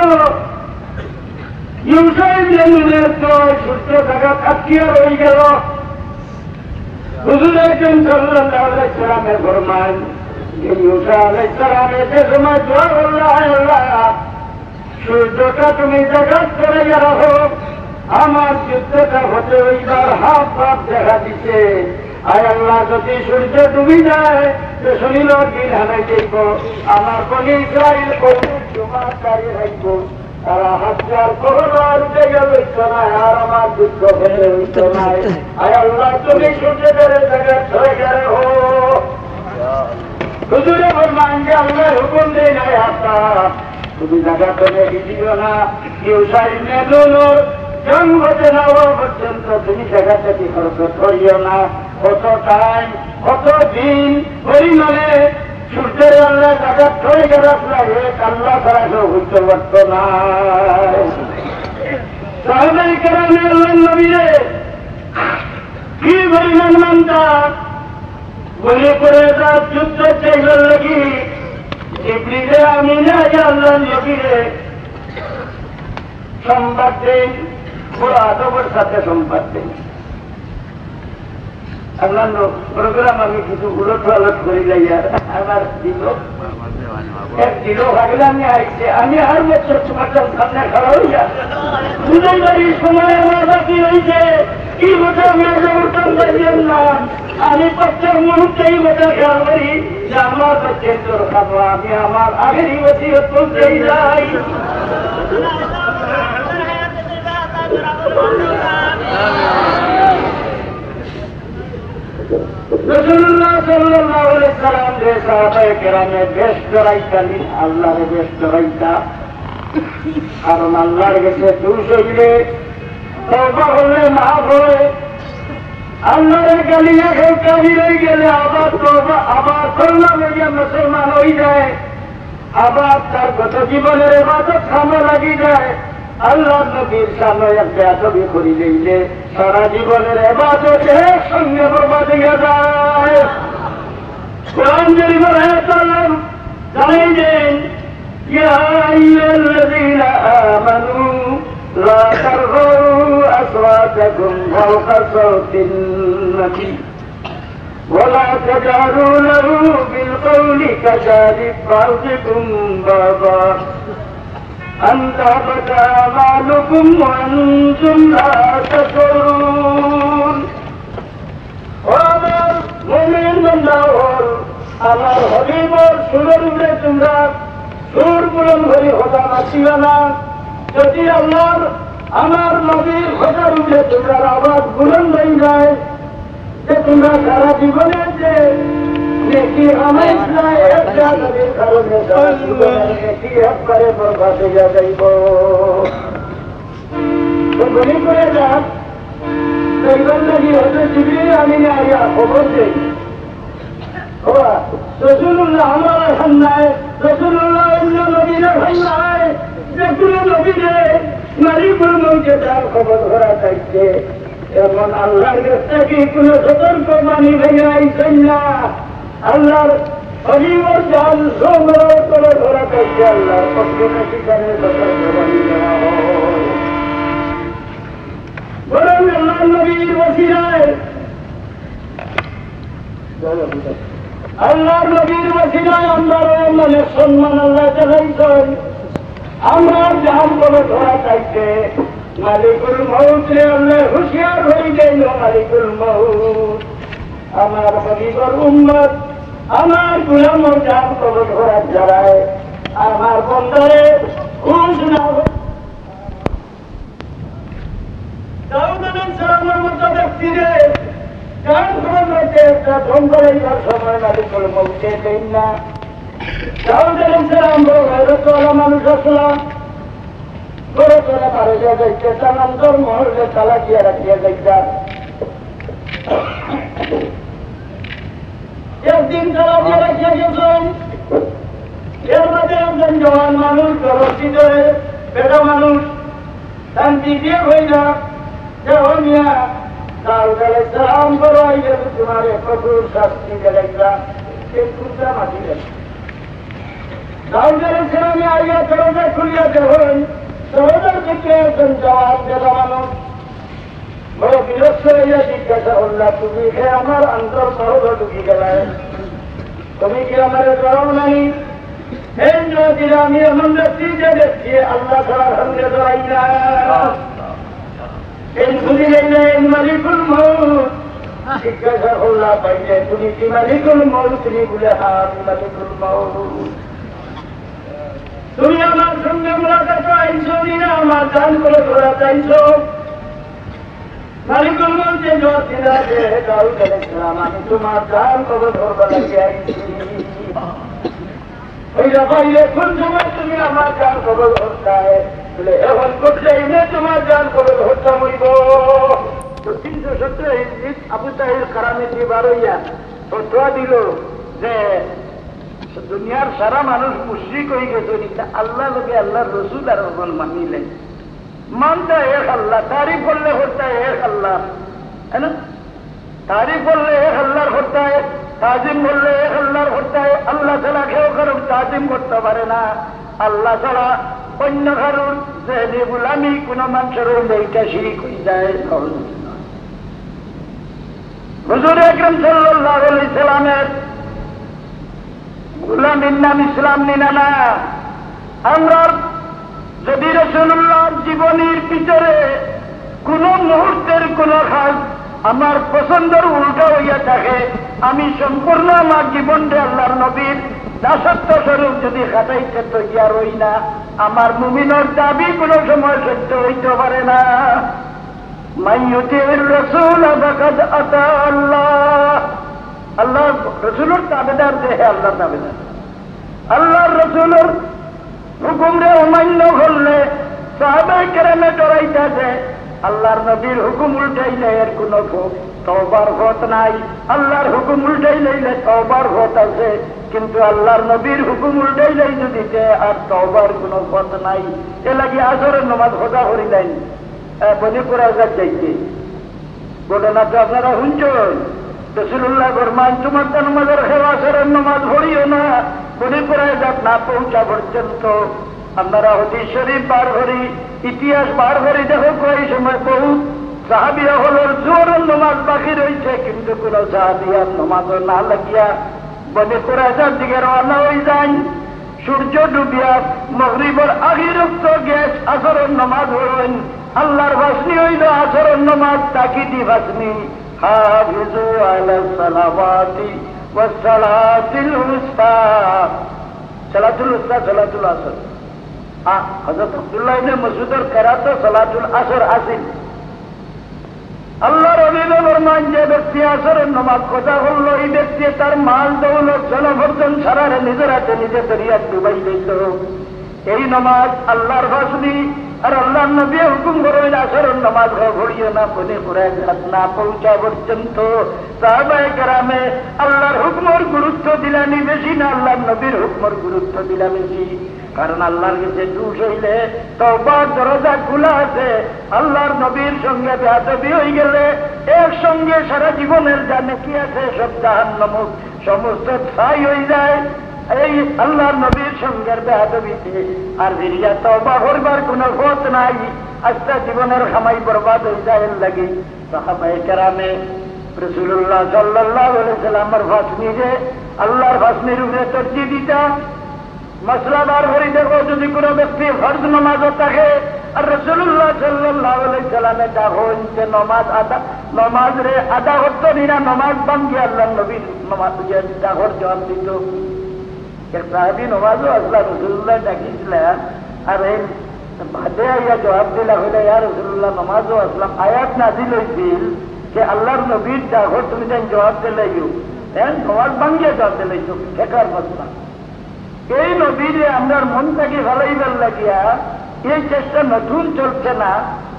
ইউসা ইবনে নূনের দোয়ায় সূর্য থাকা আটকিয়া রয়ে গেল। হুজুর আকরাম সাল্লাল্লাহু আলাইহি ওয়াসাল্লামের ফরমান মুসা আলাইহিস সালাম এসে সময় দোয়া করল, আল্লাহ সূর্যটা তুমি জাগাত করে রাখো, আমার যুদ্ধটা হতে ওইবার হাফ হাফ দেখা দিচ্ছে। আয় আল্লাহ যদি সূর্য ডুবি যায় তো শনিল দিন হানাই দেখব, আমার বনি ইসরাইল কৌমের জমা দাঁড়িয়ে রাখব, তারা হাজার করোনার উঠে গেল না, আর আমার যুদ্ধ হয়ে উঠত নাই। আয় আল্লাহ তুমি সূর্যের জায়গায় ছয় গেলে হো হুজুরে বললেন যে আল্লাহ হুকুম দেয় নাই হাতটা তুমি জায়গা করে দিও না, কেউ সাইনে দোনোর জন্মতে না হওয়া পর্যন্ত তুমি জায়গা থেকে খরচ করিও না। কত টাইম কত দিন পরিমাণে সূর্যের আল্লাহ জায়গা ছয় গেল আল্লাহ তারা কেউ হইতে পারত না। সাহাবায়ে কেরাম আল্লাহর নবীরে কি পরিমাণ মানতা বলে করে রাত যুদ্ধ চাইল লাগি জিবরিলে আমিনা আল্লাহর নবীরে সংবাদ দেন, বড় আদবের সাথে সংবাদ দেন। আপনার প্রোগ্রাম আমি কিছু উলট পালট করি যাই, আর আমার দিল এক দিল ভাগলে আমি আইছে, আমি আর বছর তোমার সামনে খারাপ হইয়া বুঝাই বাড়ির সময় আমার বাকি হয়েছে কি বোঝা মেয়ে উঠতাম পাইলেন না। আমি প্রত্যেক মুহূর্তেই বোঝা খেয়াল করি যে আমার বাচ্চের তোর খাবো, আমি আমার আগেরই বসি তুলতেই যাই। রাসূলুল্লাহ সাল্লাল্লাহু আলাইহি সাল্লাম যে সাহাবায়ে কেরামের বেশ জড়াইতালি আল্লাহরে বেশ জড়াইতা, কারণ আল্লাহর কাছে দোষ হইলে তওবা করলে মাফ হয়। আল্লাহর গালিয়া খেয়ে কাবির হয়ে গেলে আবার তওবা আবার কলমা লইয়া মুসলমান হয়ে যায়, আবার তার গত জীবনের ইবাদত কামে লাগি যায়। আল্লাহর নবীর সামনে একটা বেয়াদবি করি লইলে সারা জীবনের ইবাদত একসঙ্গে বরবাদ হইয়া যায়। কোরআন শরীফের আয়াত আল্লাহ জানাই দেন, ইয়া আইয়ুহাল্লাযীনা আমানু লা তারফাউ আসওয়াতাকুম ফাওকা সাওতিন নবী ওয়া লা তাজহারু লাহু বিল কওলি কাজারি বাযিকুম বাযা أن تهبط أعمالكم وأنتم لا تشعرون। আমার মুমিন বান্দা হল আমার হবিবর সুরের উপরে তোমরা সুর বুলন্দ করে খোদা নাচিও না। যদি আল্লাহর আমার নবীর খোদার উপরে তোমরা আওয়াজ বুলন্দ হয়ে যায় যে তোমরা সারা জীবনের যে নেকি আমায় একটা নবীর কারণে সারা জীবনের নেকি একবারে বরবাদ হইয়া যাইব। তো মনে করে যাক এইবার নাকি হয়তো জিবরিল আমিনে আইয়া খবর দেই, রাসূলুল্লাহ আমার এখন নাই, রাসূলুল্লাহ অন্য নবীর এখন নাই, যে কোনো নবীরে মালিকুল মউতে তার খবর ধরা চাইছে, এমন আল্লাহর কাছ থেকে কোনো সতর্ক বাণী ভেঙে আইছেন না। আল্লাহর অলিবর জাল সংগ্রহ করে ধরা চাইছে, আল্লাহর পক্ষে নাকি কানে সতর্ক বাণী দেওয়া হয়। বরং আল্লাহর নবীর ওসিলায় আল্লাহর নবীর ওসিলায় আমরা মানে সম্মান আল্লাহ জানাইছেন। আমরা জান বলে ধরা চাইছে মালিকুল মউত রে আল্লাহ হুঁশিয়ার হয়ে গেল, মালিকুল মউত আমার হবিবর উম্মত আমার গুলামর জান বলে ধরা জড়ায়, আমার বন্দারে খুশ না দাউদ আলাইহিস সালামের মতো ব্যক্তিরে জান খবর রয়েছে একটা ধ্বংসের সময় মালিকুল মউতে দেন না। দাউদ আলাইহিস সালাম বড় গয়রতওয়ালা মানুষ আসলাম, করে চলে পারে যাইতে তানান্তর মহলে তালা দিয়ে রাখিয়া যাইতা। একদিন তালা দিয়ে রাখিয়া গেছেন, এর মধ্যে একজন জওয়ান মানুষ গর্বিত হয়ে বেটা মানুষ শান্তি দিয়ে হই না যে মিয়া দাউদ আলাইহিস সালাম বড় আইলে তোমার কঠোর শাস্তি দেলাইলা, সে কুত্তা মাটি দেন। দাউদ আলাইহিস সালামে আইয়া দরজা খুলিয়া দেখেন দরজার দিকে একজন জওয়ান বেটা মানুষ বড় বিরক্ত হইয়া জিজ্ঞাসা করলা, তুমি আমার অন্তর সহজ ঢুকি গেলায়, তুমি কি আমার করো নাই? এই নদীর আমি এমন ব্যক্তি যে দেখছি আল্লাহ ছাড়ার সঙ্গে জড়াই না। এই খুলি মালিকুল মউত জিজ্ঞাসা করলা পাইলে তুমি কি মালিকুল মউত? তুমি বলে হ্যাঁ মালিকুল মউত। তুমি আমার সঙ্গে মুলাকাত আইছো না আমার দান করে ধরা চাইছো? মালিকুল মউতে জবাব দিলা যে দাউদ আলাইহিস সালাম আমি তোমার দান করে ধরবা লাগি আইছি। ওইটা পাইলে কোন সময় তুমি আমার দান করে ধরতায়? বলে এখন করতে এনে তোমার দান করে ধরতাম হইব। 317 হিজরিত আবু তাহির কারামতি বারইয়া ফতোয়া দিল যে দুনিয়ার সারা মানুষ মুশরিক হয়ে গেছে, আল্লাহ লোকে আল্লাহর রসুল আর মানিলেন। মানটা এক আল্লাহ, তারিফ করলে হত্যা এক আল্লাহ, হ্যাঁ না? তারিফ করলে এক আল্লাহর হত্যায়, তাজিম করলে এক আল্লাহর হত্যায়। আল্লাহ ছাড়া কেউ কারোর তাজিম করতে পারে না। আল্লাহ ছাড়া অন্য কারোর যে গুলামি কোন মানুষের হইলে এটা শিরিক হয়ে যায়। হুজুর আকরাম সাল্লাল্লাহু আলাইহি সাল্লামের গোলামীর নাম ইসলাম নিনা না। আমরা যদি রাসূলুল্লাহর জীবনীর ভিতরে কোন মুহূর্তের কোন কাজ আমার পছন্দের উল্টা হইয়া থাকে, আমি সম্পূর্ণ আমার জীবনটা আল্লাহর নবীর দাসত্ব স্বরূপ যদি খাটাইতে তৈয়ার হই না, আমার মুমিনের দাবি কোন সময় সত্য হইতে পারে না। মাইয়ুতির রাসূল ফাকাদ আতা আল্লাহ। আল্লাহ রসুলের তাবেদার দেহে আল্লাহ তাবেদার। আল্লাহর রসুলের হুকুমরে অমান্য করলে সাহাবায়ে কেরামে ডরাইতেছে, আল্লাহর নবীর হুকুম উল্টাইলে এর কোন তওবার পথ নাই। আল্লাহর হুকুম উল্টাইলে তওবার পথ আছে, কিন্তু আল্লাহর নবীর হুকুম উল্টাইলে যদি আর তওবার কোন পথ নাই। এ লাগি আসরের নামাজ খোঁজা করিলেন বনিপুরা যাইতে। ঘটনা তো আপনারা শুনছেন। রাসূলুল্লাহ ফরমান তোমার নামাজের খেলা আসরের নামাজ পড়িও না বনিপুরায় যাক না পৌঁছা পর্যন্ত। আপনারা হাদিস শরীফ বার করি, ইতিহাস বার করি, দেখো এই সময় বহুত সাহাবিয়া হলোর জোরের নামাজ বাকি রয়েছে, কিন্তু কোন সাহাবিয়ার নামাজও না লাগিয়া বনিপুরায় যার দিকে রওনা হয়ে যায়। সূর্য ডুবিয়া মাগরিবের আগের রক্ত গ্যাস আসরের নামাজ পড়েন। আল্লাহর ভাসনি হইল আসরের নামাজ, তাকিদি ভাসনি হাফিজু আলাস সালাওয়াতি ওয়াস সালাতিল উসতা। সালাতুল উসতা সালাতুল আসর। হযরত আব্দুল্লাহ ইবনে মাসউদের কেরাত সালাতুল আসর আসিল। আল্লাহর হাবিব ফরমান যে ব্যক্তি আসরের নামাজ কথা বলল, এই ব্যক্তি তার মাল দৌলত জনবর্জন ছাড়ারে নিজের হাতে নিজে দরিয়ায় ডুবাই দিত। এই নামাজ আল্লাহর ভাসনি আর আল্লাহর নবী হুকুম করেন আসরের নামাজ পড়িও না বনিপুরায় না পৌঁছা পর্যন্ত। সাহাবায়ে কেরামে আল্লাহর হুকুমের গুরুত্ব দিলানি বেশি না আল্লাহর নবীর হুকুমের গুরুত্ব দিলা বেশি? কারণ আল্লাহর কাছে দোষ হইলে তওবার দরজা খোলা আছে। আল্লাহর নবীর সঙ্গে বেয়াদবি হয়ে গেলে একসঙ্গে সারা জীবনের যা নেকি আছে সব জাহান্নাম সমস্ত ছাই হয়ে যায় এই আল্লাহর নবীর সঙ্গে বেয়াদবিতে। আর ফিরিয়া তওবা করবার কোনো পথ নাই। আজকে জীবনের খামাই বরবাদ হয়ে যায় এর লাগি। সাহাবায়ে কেরামে রাসূলুল্লাহ সাল্লাল্লাহু আলাইহি সাল্লামের ভাষণে যে আল্লাহর ভাষণের উপরে তর্জি দিতা মশলা বার করে দেখো, যদি কোনো ব্যক্তি ফরজ নামাজও থাকে আর রাসূলুল্লাহ সাল্লাল্লাহু আলাইহি সাল্লামে দেখুন যে নমাজ রে আদা হতো না, নমাজ ভাঙ্গি আল্লাহর নবীর নমাজ দেখর জবাব দিত। এক সাহাবী নমাজও আসলা রাসূলুল্লাহ ডাকিছিলেন, আর এই বাদে আইয়া জবাব দিলা হইলে ইয়া রাসূলুল্লাহ নমাজও আসলাম। আয়াত নাজিল হইছিল যে আল্লাহর নবীর দেখর তুমি যেন জবাব দিলাইও, নমাজ ভাঙ্গিয়া জবাব দিলাইছো, ঠেকার মশলা। এই নবীরে আমরা মন থেকে ভালাইবার লাগিয়া এই চেষ্টা নতুন চলছে না।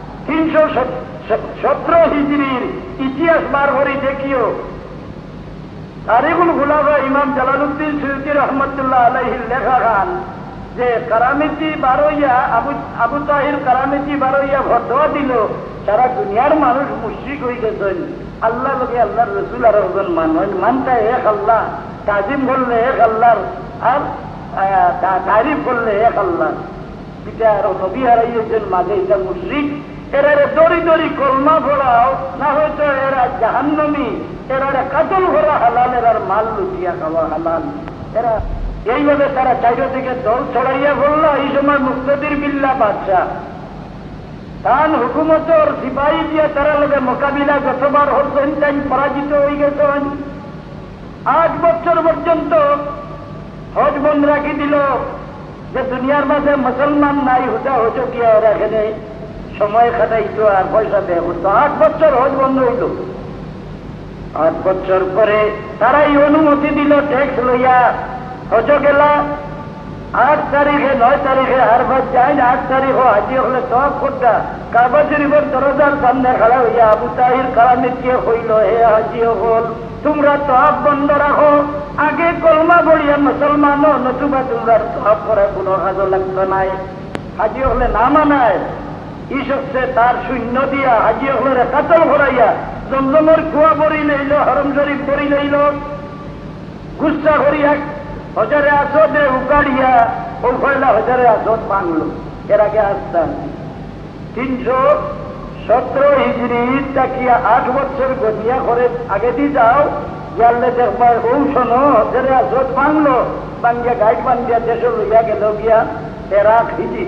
317 হিজরির ইতিহাস বার করে দেখিও। তারিখুল খুলাফা ইমাম জালালউদ্দিন সুয়ুতী রহমতুল্লাহ আলাইহির লেখা খান যে কারামতি বারইয়া আবু তাহির কারামতি বারইয়া ফতোয়া দিল সারা দুনিয়ার মানুষ মুশরিক হয়ে গেছেন। আল্লাহ লোকে আল্লাহর রসুল আর একজন মানটা এক আল্লাহ, তাজিম করলে এক আল্লাহর, আর তারিফ করলে এক আল্লাহ। এটা নবী হারাইয়েছেন মাঝে, এটা মুশরিক। এরা দড়ি দড়ি কলমা ভরাও, না হয়তো এরা জাহান্নামী, এরা কাতল ভরা হালাল, এরার মাল লুটিয়া খাওয়া হালাল। এরা এইভাবে তারা চারিদিকে দল ছড়াইয়া বলল। এই সময় মুক্তাদির বিল্লাহ বাদশাহ তান হুকুমতর সিপাহী দিয়ে তারা লোকে মোকাবিলা যতবার হচ্ছেন তাই পরাজিত হয়ে গেছেন। 8 বছর পর্যন্ত হজ বন্ধ রাখি দিল, যে দুনিয়ার মাঝে মুসলমান নাই, হুদা হতো গিয়া ওরা এখানে সময় খাটাইতো আর পয়সা দেয় করতো। 8 বছর হজ বন্ধ হইল। 8 বছর পরে তারাই অনুমতি দিল ট্যাক্স লইয়া হজ গেলা। 8 তারিখে 9 তারিখে হারবাদ যায় না, 8 তারিখ হাজি হলে তওয়াফ করতা কাবা শরীফের দরজার সামনে খাড়া হইয়া আবু তাহির কালামিকে হইল, হে হাজি হল, তোমরা তওয়াফ বন্ধ রাখো, আগে কলমা বলিয়া মুসলমান, নতুবা তোমরা তওয়াফ করার কোনো কাজ লাগতো নাই। হাজি হলে না মানায়, ইসবসে তার শূন্য দিয়া হাজি হলের কাতল ভরাইয়া জমজমের কুয়া বড়ি লইল, হরম শরীফ বড়ি লইল, গুসা করিয়া হজারে আসদে উকাড়িয়া ও ফয়লা হজারে আসদ ভাঙল। এর আগে আসতাম 317 হিজরি তাকিয়া 8 বছর গদিয়া করে আগে দি যাও, জানলে দেখবার ও শোনো হজারে আসদ ভাঙলো, ভাঙ্গিয়া গাইড বান্ধিয়া দেশ লইয়া গেল গিয়া 13 হিজরি।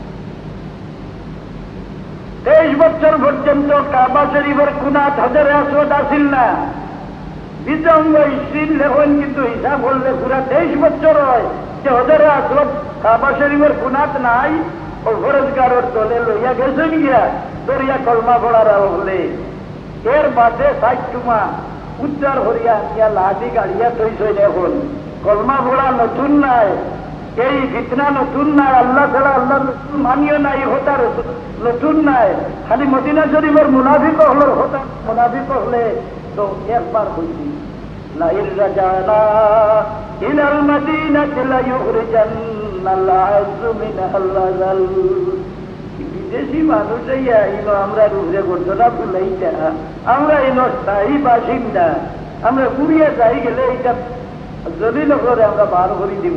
23 বছর পর্যন্ত কাবা শরীফের কুনাত হজারে আসদ আসিল না। বিজঙ্গ ইসিল লেখন, কিন্তু হিসাব করলে পুরা 23 বছর হয় যে হজারে আসদ কাবা শরীফের কুনাত নাই। ও ফরজগারের দলে লইয়া গেছেন গিয়া দরিয়া কলমা পড়ার হলে এর বাদে 60 টুমা উদ্ধার হরিয়া গিয়া লাঠি গাড়িয়া তৈরি এখন কলমা পড়া নতুন নাই, এই ফিতনা নতুন নাই, আল্লাহ ছাড়া আল্লাহ মানিও নাই, হতার নতুন নাই। খালি মদিনা শরীফের মুনাফিক হল, হতা মুনাফিক হলে তো একবার হইছি লাইন রাজানা ইলাল মাদিনাতি লা ইউখরিজান্নাল আযু মিনাল আযাল। বিদেশি মানুষ ইনো আমরা রুজে করতো না ভুলাইটা, আমরা ইনো স্থায়ী বাসিন্দা, আমরা ঘুরিয়া যাই গেলে এটা যদি করে আমরা বার করে দিব।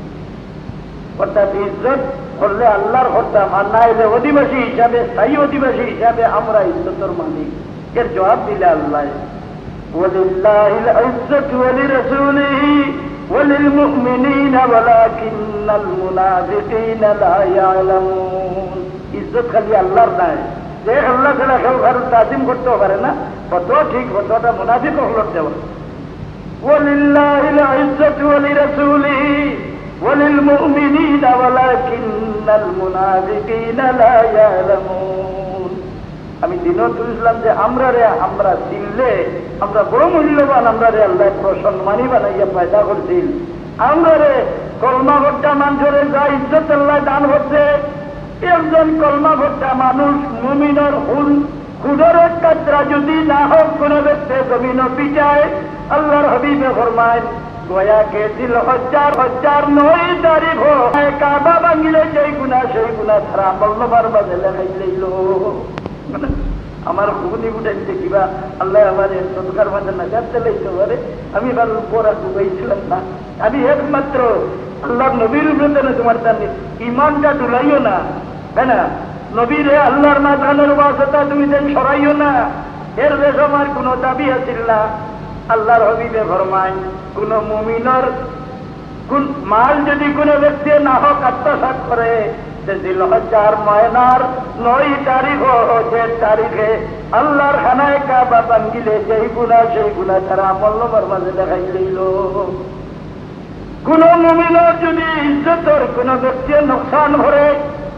অর্থাৎ ইজ্জত করলে আল্লাহর হরতাম, আর না এলে অধিবাসী হিসাবে, স্থায়ী অধিবাসী হিসাবে আমরা ইজ্জতর মালিক। এর জবাব দিলে আল্লাহ ওয়ালিল্লাহিল ইজ্জাতু ওয়া লিরাসূলিহি ওয়া লিল মুমিনিনা ওয়ালাকিন্নাল মুনাফিকিনা লা ইয়ালামুন। ইজ্জত খালি আল্লাহর নাই, যে আল্লাহ ছাড়া কেউ কারো তাজিম করতেও পারে না, কত ঠিক কতটা মুনাফিক হল দেওয়া। ওয়ালিল্লাহিল ইজ্জাতু ওয়া লিরাসূলিহি ওয়া লিল মুমিনিনা ওয়ালাকিন্নাল মুনাফিকিনা লা ইয়ালামুন। আমি দিনও তুলছিলাম যে আমরা চিনলে আমরা বড় মূল্যবান, আমরা আল্লাহ সম্মানী বানাইয়া পয়দা করছিল। আমরা কলমা ভোট্টা মানুষের যা ইজ্জত আল্লাহ দান হচ্ছে, একজন কলমা ভোট্টা মানুষ মুমিনের খুদর কাতরা যদি না হোক কোন ব্যক্তি জমিন পিটায়, আল্লাহর হাবিবে ফরমায় গয়াকে দিল 1009 তারিখ হয় কাবা ভাঙিলে সেই গুণা ছাড়া বল্লবার বাজে লেখাই লইল। আমার হুকুনি উঠাইতে কিবা আল্লাহ আমার সরকার মাঝে না যাতে লাইতে পারে, আমি ভালো পড়া ডুবাইছিলাম না। আমি একমাত্র আল্লাহ নবীর উপরে তোমার তার ইমানটা ডুলাইও না, তাই না? নবীরে আল্লাহর মাঝখানের বাসতা তুমি যেন সরাইও না, এর বেশ আমার কোনো দাবি আছিল না। আল্লাহর হাবিবে ফরমায় কোন মুমিনের মাল যদি কোনো ব্যক্তি না হোক আত্মসাৎ করে, জিলহজ্জার ময়নার 9 তারিখ যে তারিখে আল্লাহর খানায় কাবা ভাঙ্গিলে সেই গুণা তারা মল্লবার মাঝে দেখাই লইল। কোন মুমিনের যদি ইজ্জতর কোন ব্যক্তি নোকসান করে,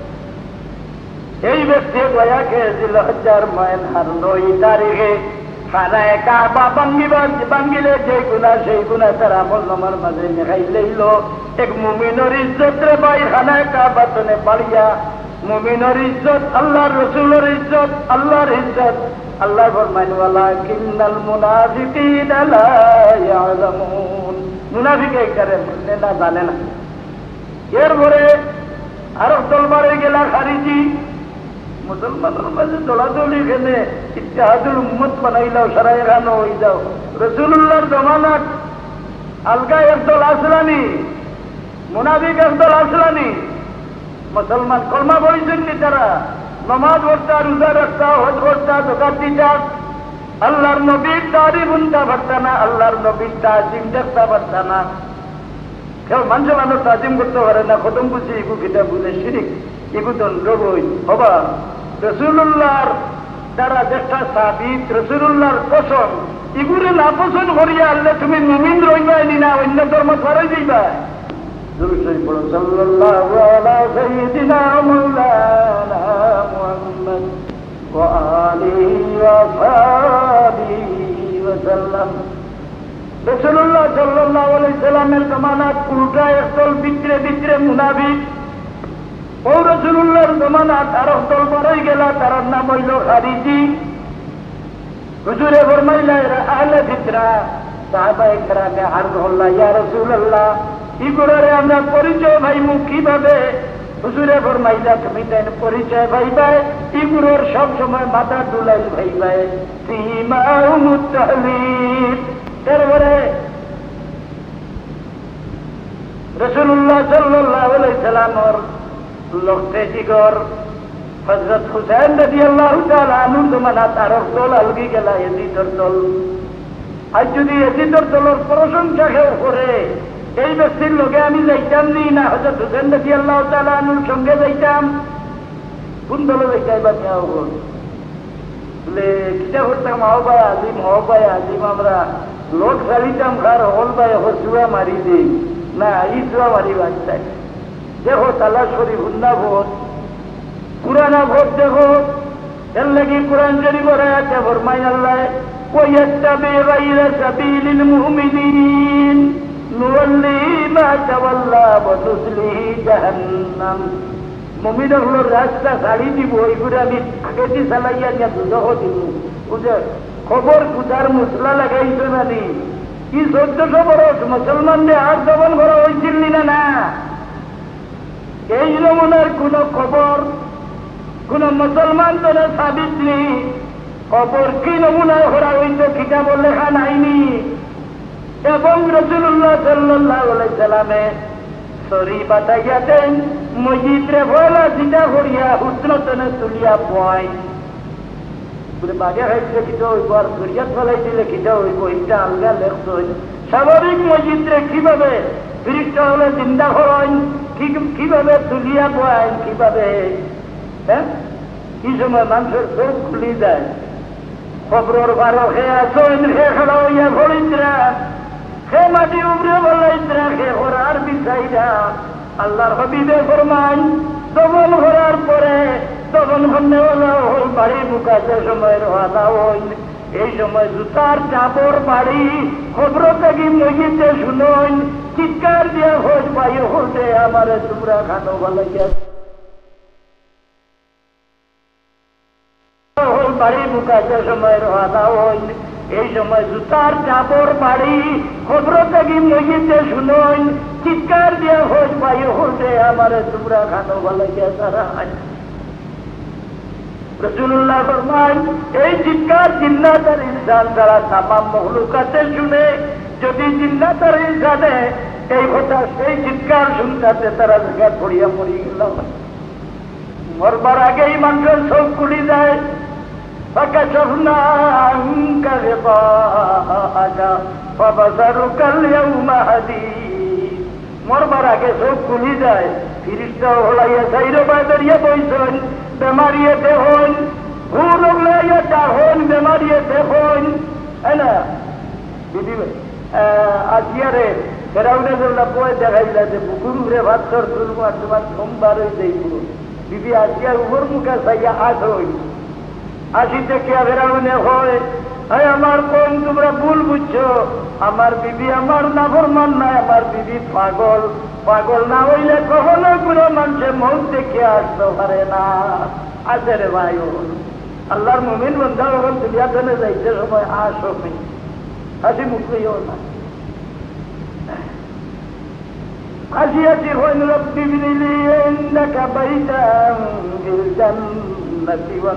এই ব্যক্তি গয়াকে জিলহজ্জার ময়নার 9 তারিখে খানায় কাবা ভাঙ্গিলে যে সেই গুণা তারা মল্লমার মাঝে দেখাই লইল। এক মুমিনের ইজ্জত রে ভাই খানায় কাবা তনে পাড়িয়া, মুমিনের ইজ্জত আল্লাহর রসুলের ইজ্জত আল্লাহর ইজ্জত। আল্লাহ ফরমায় ওয়ালাকিন্নাল মুনাফিকিনা লা ইয়ালামুন। মুনাফিকে করে না, জানে না। এরপরে আরব দলবারে গেলা খারিজি, মুসলমানের মাঝে দলাদলি খেলে ইত্তেহাদুল উম্মত বানাইলাও, সারাই খানো হয়ে যাও। রসুল্লাহর জমানাত আলগা একদল আসলানি, মুনাফিক একদল আসলানি। মুসলমান কলমা পড়েছেন নি তারা, নামাজ পড়তা, রোজা রাখতা, হজ করতা, যাকাত দিতা, আল্লাহর নবীর তারিফ শুনতে পারত না, আল্লাহর নবীর তাজিম দেখতে পারত না। কেউ মানুষ তাজিম করতে পারে না, খতম বুঝি ইগু কিতা বুঝে শিরিক, ইগু দণ্ড বই হবা। রসুল্লাহর দ্বারা দেখা সাবিত, রসুল্লাহর পছন্দ, ইগুরে না পছন্দ করিয়া আল্লাহ তুমি মুমিন রইবাই না, অন্য ধর্ম ছড়াই যাইবা। সাল্লাল্লাহু আলা সাইয়্যিদিনা মাওলানা মুহাম্মদ ওয়া আলিহি ওয়া সাহবিহি ওয়া সাল্লাম। রাসূলুল্লাহ সাল্লাল্লাহু আলাইহি সাল্লামের জামানাত উল্টা একদল ভিতরে মুনাফিক, ও রাসূলুল্লাহর জামানাত আর একদল বড়ই গেল, তার নাম হইল খারিজি। হুজুরে ফরমাইলা এরা আহলে ফিতরা। সাহাবায়ে কেরামে আরজ হল্লা, ইয়া রাসূলুল্লাহ ইগুলোরে আমরা পরিচয় ভাইমু কিভাবে? হুজুরে ফরমাইলা তুমি তাই পরিচয় ভাইবাই, ইগুলোর সব সময় মাথা দুলাই ভাইবাই, সীমাহুমুত তাহলিল। তারপরে রাসূলুল্লাহ সাল্লাল্লাহু আলাইহি সাল্লামের লক্ষ্যে জিগর হযরত হুসাইন রাদিয়াল্লাহু তাআলা আনহুর জামানাত আর দল আলগি গেলা এজিদর দল। আজ যদি এজিদর দলের প্রশংসা কেউ করে, এই ব্যক্তির লোকে আমি যাইতাম না, হযরত হুসাইন রাদিয়াল্লাহু তাআলা আনহুর সঙ্গে যাইতাম। কোন দলে যাইতাই বা কেউ বলে কিতা করতাম, হবাই আজিম আমরা লোক চালিতাম, কার হল ভাই হসুয়া মারি দিই না, ইসুয়া মারি বাঁচতাই। দেখো তালা শরীফ হুন্না ভোট, পুরানা ভোট দেখো, এর লাগি কোরআন শরীফ আছে ফরমাই আল্লাহ ওয়ায়াত্তাবি গায়রা সাবিলিল মুমিনিন নুওয়াল্লিহি মা তাওয়াল্লা ওয়া নুসলিহি জাহান্নাম। মুমিন হলোর রাস্তা ছাড়ি দিব, এইগুলো আমি আগেটি চালাইয়া নিয়ে দুধ দিব। বুঝে খবর কুদার মশলা লাগাইছো নানি, কি 1400 বরস মুসলমানদের আর দমন করা হয়েছিল না? এই নমুনার কোন খবর কোন মুসলমান তো না সাবিত নেই। খবর কি নমুনায় করা হইত কিতাব লেখা নাইনি। এবং রাসূলুল্লাহ সাল্লাল্লাহু আলাইহি সাল্লামে সরি বাতাইয়া দেন, মসজিদে ভয়লা চিন্তা করিয়া উত্তরতনে তুলিয়া পয় বাগে খাইছে কিটা হইব, আর সরিয়াত ফেলাই দিলে কিটা হইব, এটা আলগা লেখছ। স্বাভাবিক মসজিদে কিভাবে ফিরিস্তা হলে চিন্তা করেন, কিভাবে তুলিয়া পয়, কিভাবে কি সময় মানুষের চোখ খুলি যায়। খবরের বারো খেয়ে আসেন, খেয়ে খেলা হইয়া ভরিদ্রা, সে মাটি উপরে বলাইদ্রা, সে করার বিচাইরা আল্লাহর হাবিবে ফরমান দমন করার পরে তখন হন্যওয়ালা হল বাড়ি মুখাতে সময় রওনা হইল। এই সময় জুতার চাপর বাড়ি খবর থাকি মসজিদে শুনইন, চিৎকার দিয়া খোঁজ পাই হতে আমারে তোমরা খানো ভালাইয়া বাড়ি মুখাতে সময় রওনা হইল। এই সময় জুতার চাপর বাড়ি খবর থাকি মসজিদে শুনইন, চিৎকার দিয়া খোঁজ পাই হতে আমারে তোমরা খানো ভালাইয়া তারা। রাসূলুল্লাহ ফরমান এই চিৎকার জিন্নাত আর ইনসান তারা তামাম মখলুকাতে শুনে, যদি জিন্নাত আর ইনসানে এই কথা সেই চিৎকার শুনতে তারা জায়গা পড়িয়া মরি গেল। মরবার আগেই মানুষের চোখ খুলি যায়। فكشفنا عنك غطاءك فبصرك اليوم حديد। মরবার আগে চোখ খুলি যায়, ফিরিস্তা হলাইয়া চাইরো বাজারিয়া বইছেন, বেমারিয়ে দেখুন, ভুল হলাইয়া চাহন, বেমারিয়ে দেখুন। না দিদি আজিয়ারে ফেরাউনে জন্য বই দেখাইলা যে বুকুর উপরে ভাতর তুলবো আর তোমার সোমবার হয়ে যাইব। দিদি আজিয়ার উপর মুখে চাইয়া আজ হই আসি দেখিয়া ফেরাউনে হয়, আমার কোন তোমরা ভুল বুঝছো, আমার বিবি আমার নাফরমান নাই, আমার বিবি পাগল। পাগল না হইলে কখনো কোনো মানুষের মৌত দেখে আসতে পারে না। আছে রে ভাই, আল্লাহর মুমিন বন্ধা যখন দুনিয়া ধরে যাইতে সময় আসো হাসি মুখলেও না, হাসি হাসি হইন রব্বি বিনিলি ইন্নাকা বাইতান ফিল জান্নাতি ওয়া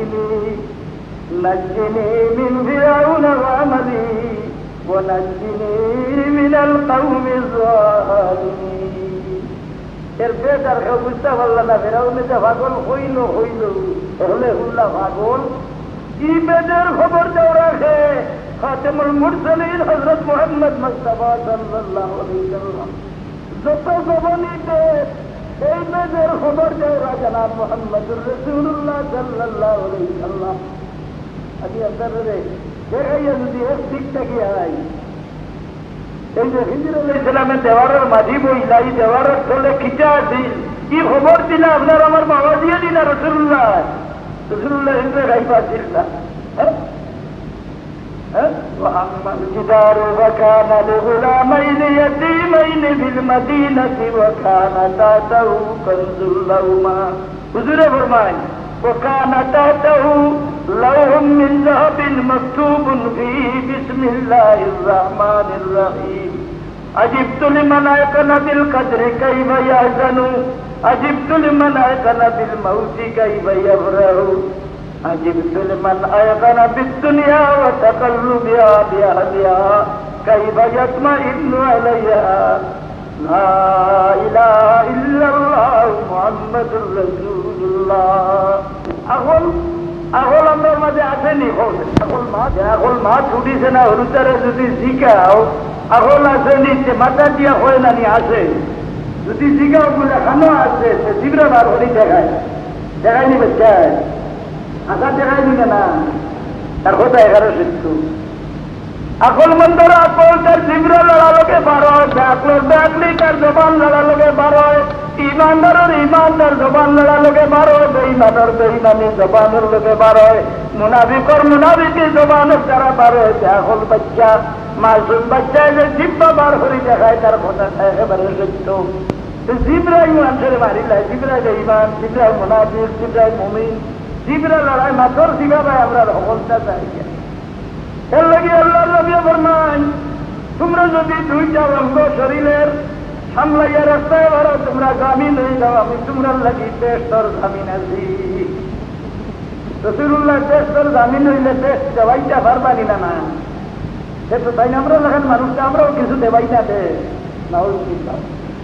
نجني من فرعون وعملي ونجني من القوم الظالمين। এর পেট আর কেউ বুঝতে পারল না, ফেরাউন যে পাগল হইল হলে হুল্লা পাগল কি পেটের খবর দেও রাখে খাতেমুল মুরসালিন হযরত মুহাম্মদ মুস্তাফা সাল্লাল্লাহু আলাইহি ওয়াসাল্লাম যত জবানিতে এই পেটের খবর দেও রাখে না মুহাম্মদুর রাসূলুল্লাহ সাল্লাল্লাহু আলাইহি ওয়াসাল্লাম। আমি আপনাদের দেখাইয়া যদি এক দিকটা কি হয়, এই যে হিজর আলাইহিস সালামের দেওয়ারের মাঝি বইলা এই দেওয়ারের তলে খিচা দিল কি খবর দিলা আপনার আমার বাবা দিয়ে দিলা রাসূলুল্লাহ হিজরে গাইবা দিল না। وأما الجدار وكان لغلامين يتيمين بالمدينة وكان تحته كنز لهما حضور فرمائیں وكان تحته لوح من ذهب مكتوب فيه بسم الله الرحمن الرحيم عجبت لمن أيقن بالقدر كيف يحزن عجبت لمن أيقن بالموت كيف يفرح عجبت لمن أيقن بالدنيا وتقلبها بأهلها كيف يطمئن عليها لا إله إلا الله محمد رسول الله আগল আমার মাঝে আসেনি আগল মা ছুটিছে না হলুদারে যদি শিখাও আগল আসেনি মাথা দিয়া হয় না নি আসে যদি শিখাও বলে খানো আসে সে জীবরা বার হলি দেখায়নি বেচায় আশা দেখাই দিবে না তার কথা 11 শিক্ষু আকল মন্দর আকল তার জিবরা লড়ালোকে বারো আকলর ব্যাকলি তার জবান লড়ালোকে বারো ইমানদারের ইমান তার জবান লড়ালোকে বারো বেঈমানের বেঈমানি জবানের লোকে বারো মুনাফিকর মুনাফিকি জবানের তারা বারো আকল বাচ্চা মাসুম বাচ্চায় যে জিব্বা বার করে দেখায় তার কথা একেবারে সত্য জিবরাই মানুষের মারিলাই জিবরাই ইমান জিবরাই মুনাফিক জিবরাই মুমিন জিবরা লড়াই মাথর শিখাবায় আমরা সকলটা চাই এর লাগে আল্লাহর নবী ফরমান তোমরা যদি দুইটা অঙ্গ শরীরের সামলাইয়া রাস্তায় বারো তোমরা জামিন হয়ে যাও আমি তোমরা লাগি দেশর জামিন আছি রাসূলুল্লাহ দেশর জামিন হইলে দেশ দেওয়াইটা পারবানি না না সে তো তাই আমরা লাগান মানুষকে আমরাও কিছু দেওয়াইটা দে নাউজুবিল্লাহ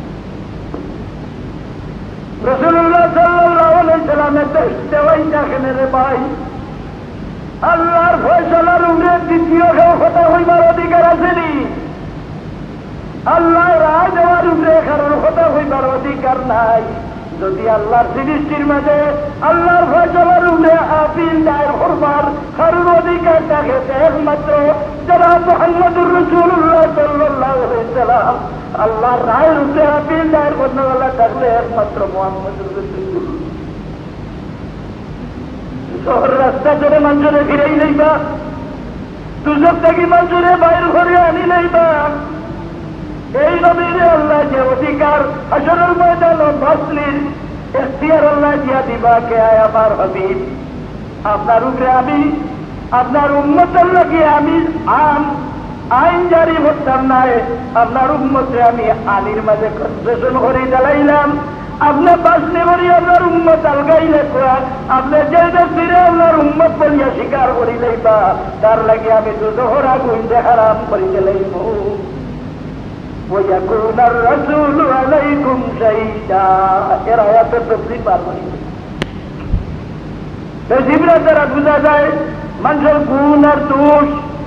রাসূলুল্লাহ সাল্লাল্লাহু আলাইহি সাল্লামের দেশ দেওয়াইটা কেন রে ভাই আল্লাহর ফয়সালার উপরে দ্বিতীয় কেউ কথা হইবার অধিকার আসেনি আল্লাহ রায় দেওয়ার উপরে কারোর কথা হইবার অধিকার নাই যদি আল্লাহর সৃষ্টির মাঝে আল্লাহর ফয়সালার উপরে আপিল দায়ের করবার কারোর অধিকার থাকে একমাত্র যারা মুহাম্মদুর রাসূলুল্লাহ সাল্লাল্লাহু আলাইহি সাল্লাম আল্লাহর রায়ের উপরে আপিল দায়ের করনেওয়ালা থাকলে একমাত্র মুহাম্মদুর রাসূলুল্লাহ শহর রাস্তা ধরে মানুষরে ফিরেই লইবা দুজক থেকে মানুষরে বাইর করে আনি লইবা এই নবীর আল্লাহ যে অধিকার হাসরের ময়দান ও বাসলির ইখতিয়ার আল্লাহ দিয়া দিবা কে আয় আমার হাবিব আপনার উপরে আমি আপনার উম্মতের লাগিয়ে আমি আইন জারি করতাম নাই আপনার উম্মতে আমি আলির মাঝে কনসেশন করে জ্বালাইলাম আপনার বাসনি করি আপনার উম্মত আলগাইলে আপনি যে ফিরে আপনার উম্মত বলিয়া স্বীকার করি লইবা তার লাগে আমি দুজোহর আগুন হারাম করি লইব ويكون الرسول عليكم شهيدا এর আয়াতের তফসীর পারবো তো জিবরা দ্বারা বোঝা যায় মানুষের গুণ আর দোষ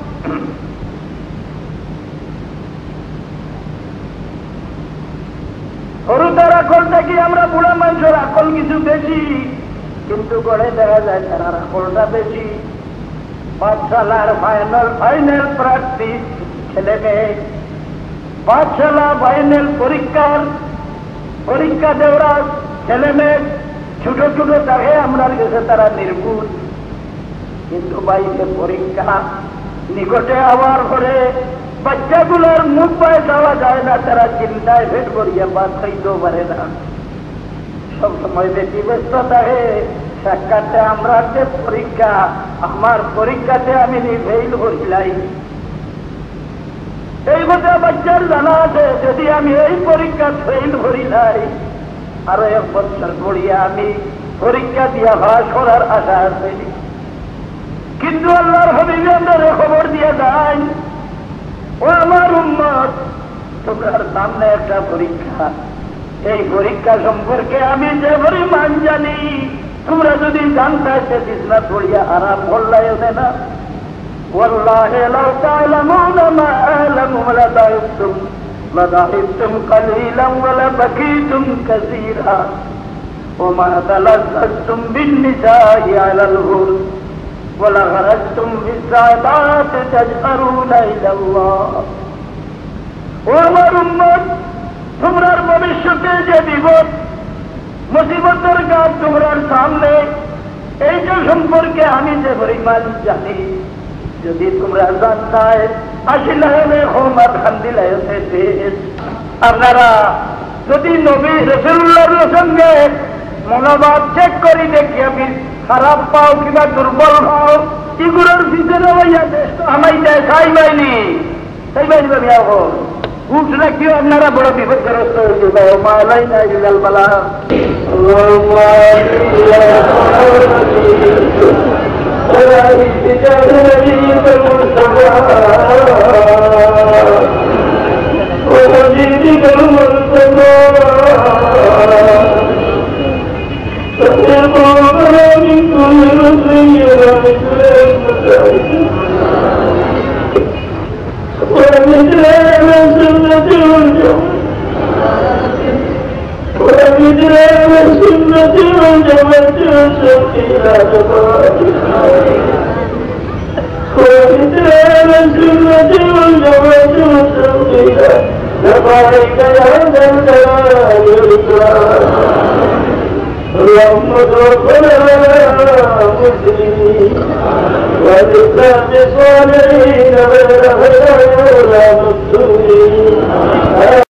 হরুতার আকল থাকি আমরা বুড়া মানুষের আকল কিছু বেশি কিন্তু গড়ে দেখা যায় তার আকলটা বেশি পাঠশালার ফাইনাল প্রার্থী ছেলে মেয়ে পাঠশালা ফাইনাল পরীক্ষা দেওয়া ছেলে মেয়ে ছোট ছোট দেখে আমরা কাছে তারা নির্ভুল কিন্তু বাইরে পরীক্ষা নিকটে আবার করে বাচ্চাগুলোর মুখ পায়ে যাওয়া যায় না তারা চিন্তায় ভেট করিয়া বাদ খাইতেও পারে না সবসময় বেশি ব্যস্ত থাকে সাক্ষাতে আমরা যে পরীক্ষা আমার পরীক্ষাতে আমি ফেইল করিলাই এই কথা বাচ্চার জানা আছে যদি আমি এই পরীক্ষা ফেইল করিলাই আরো 1 বছর পড়িয়া আমি পরীক্ষা দিয়া পাস করার আশা আছে কিন্তু আল্লাহর হাবিব আমাদের খবর দিয়ে যায় ও আমার উম্মত তোমার সামনে একটা পরীক্ষা এই পরীক্ষা সম্পর্কে আমি যে পরিমাণ জানি, তোমরা যদি জানতে চেতিস না পড়িয়া আরাম বললাই না। ওয়াল্লাহি লাউ তা'লামুনা মা আ'লামু লাদাহিকতুম কালীলান ওয়া লাবাকিতুম কাসীরা ওয়া মা তালাজ্জাতুম বিন-নিসাই 'আলাল হুর ওয়া লাগরাজতুম বিস-সা'দাতি তাজআরুনা ইলাল্লাহ। ও আমার উম্মত, তোমরার ভবিষ্যতে যে বিপদ মুসিবতের গাছ তোমরার সামনে, এই যে সম্পর্কে আমি যে পরিমাণ জানি, যদি তোমরা জানতাই আসিলাহে হোমার খান্দিলাইতে দেশ। আপনারা যদি নবী রাসূলুল্লাহর সঙ্গে মনোভাব চেক করি দেখি আমি খারাপ পাও কিংবা দুর্বল পাও, এগুলোর ভিতরে হইয়া দেশ তো আমাই দেয় চাইবাইনি আমি এখন উঠ রাখিও আপনারা বড় বিপদগ্রস্ত হয়েছে। মালাই নাই বালা اللهم ربنا مسلمين والإسلام صالحين غير غير ولا مفتونين.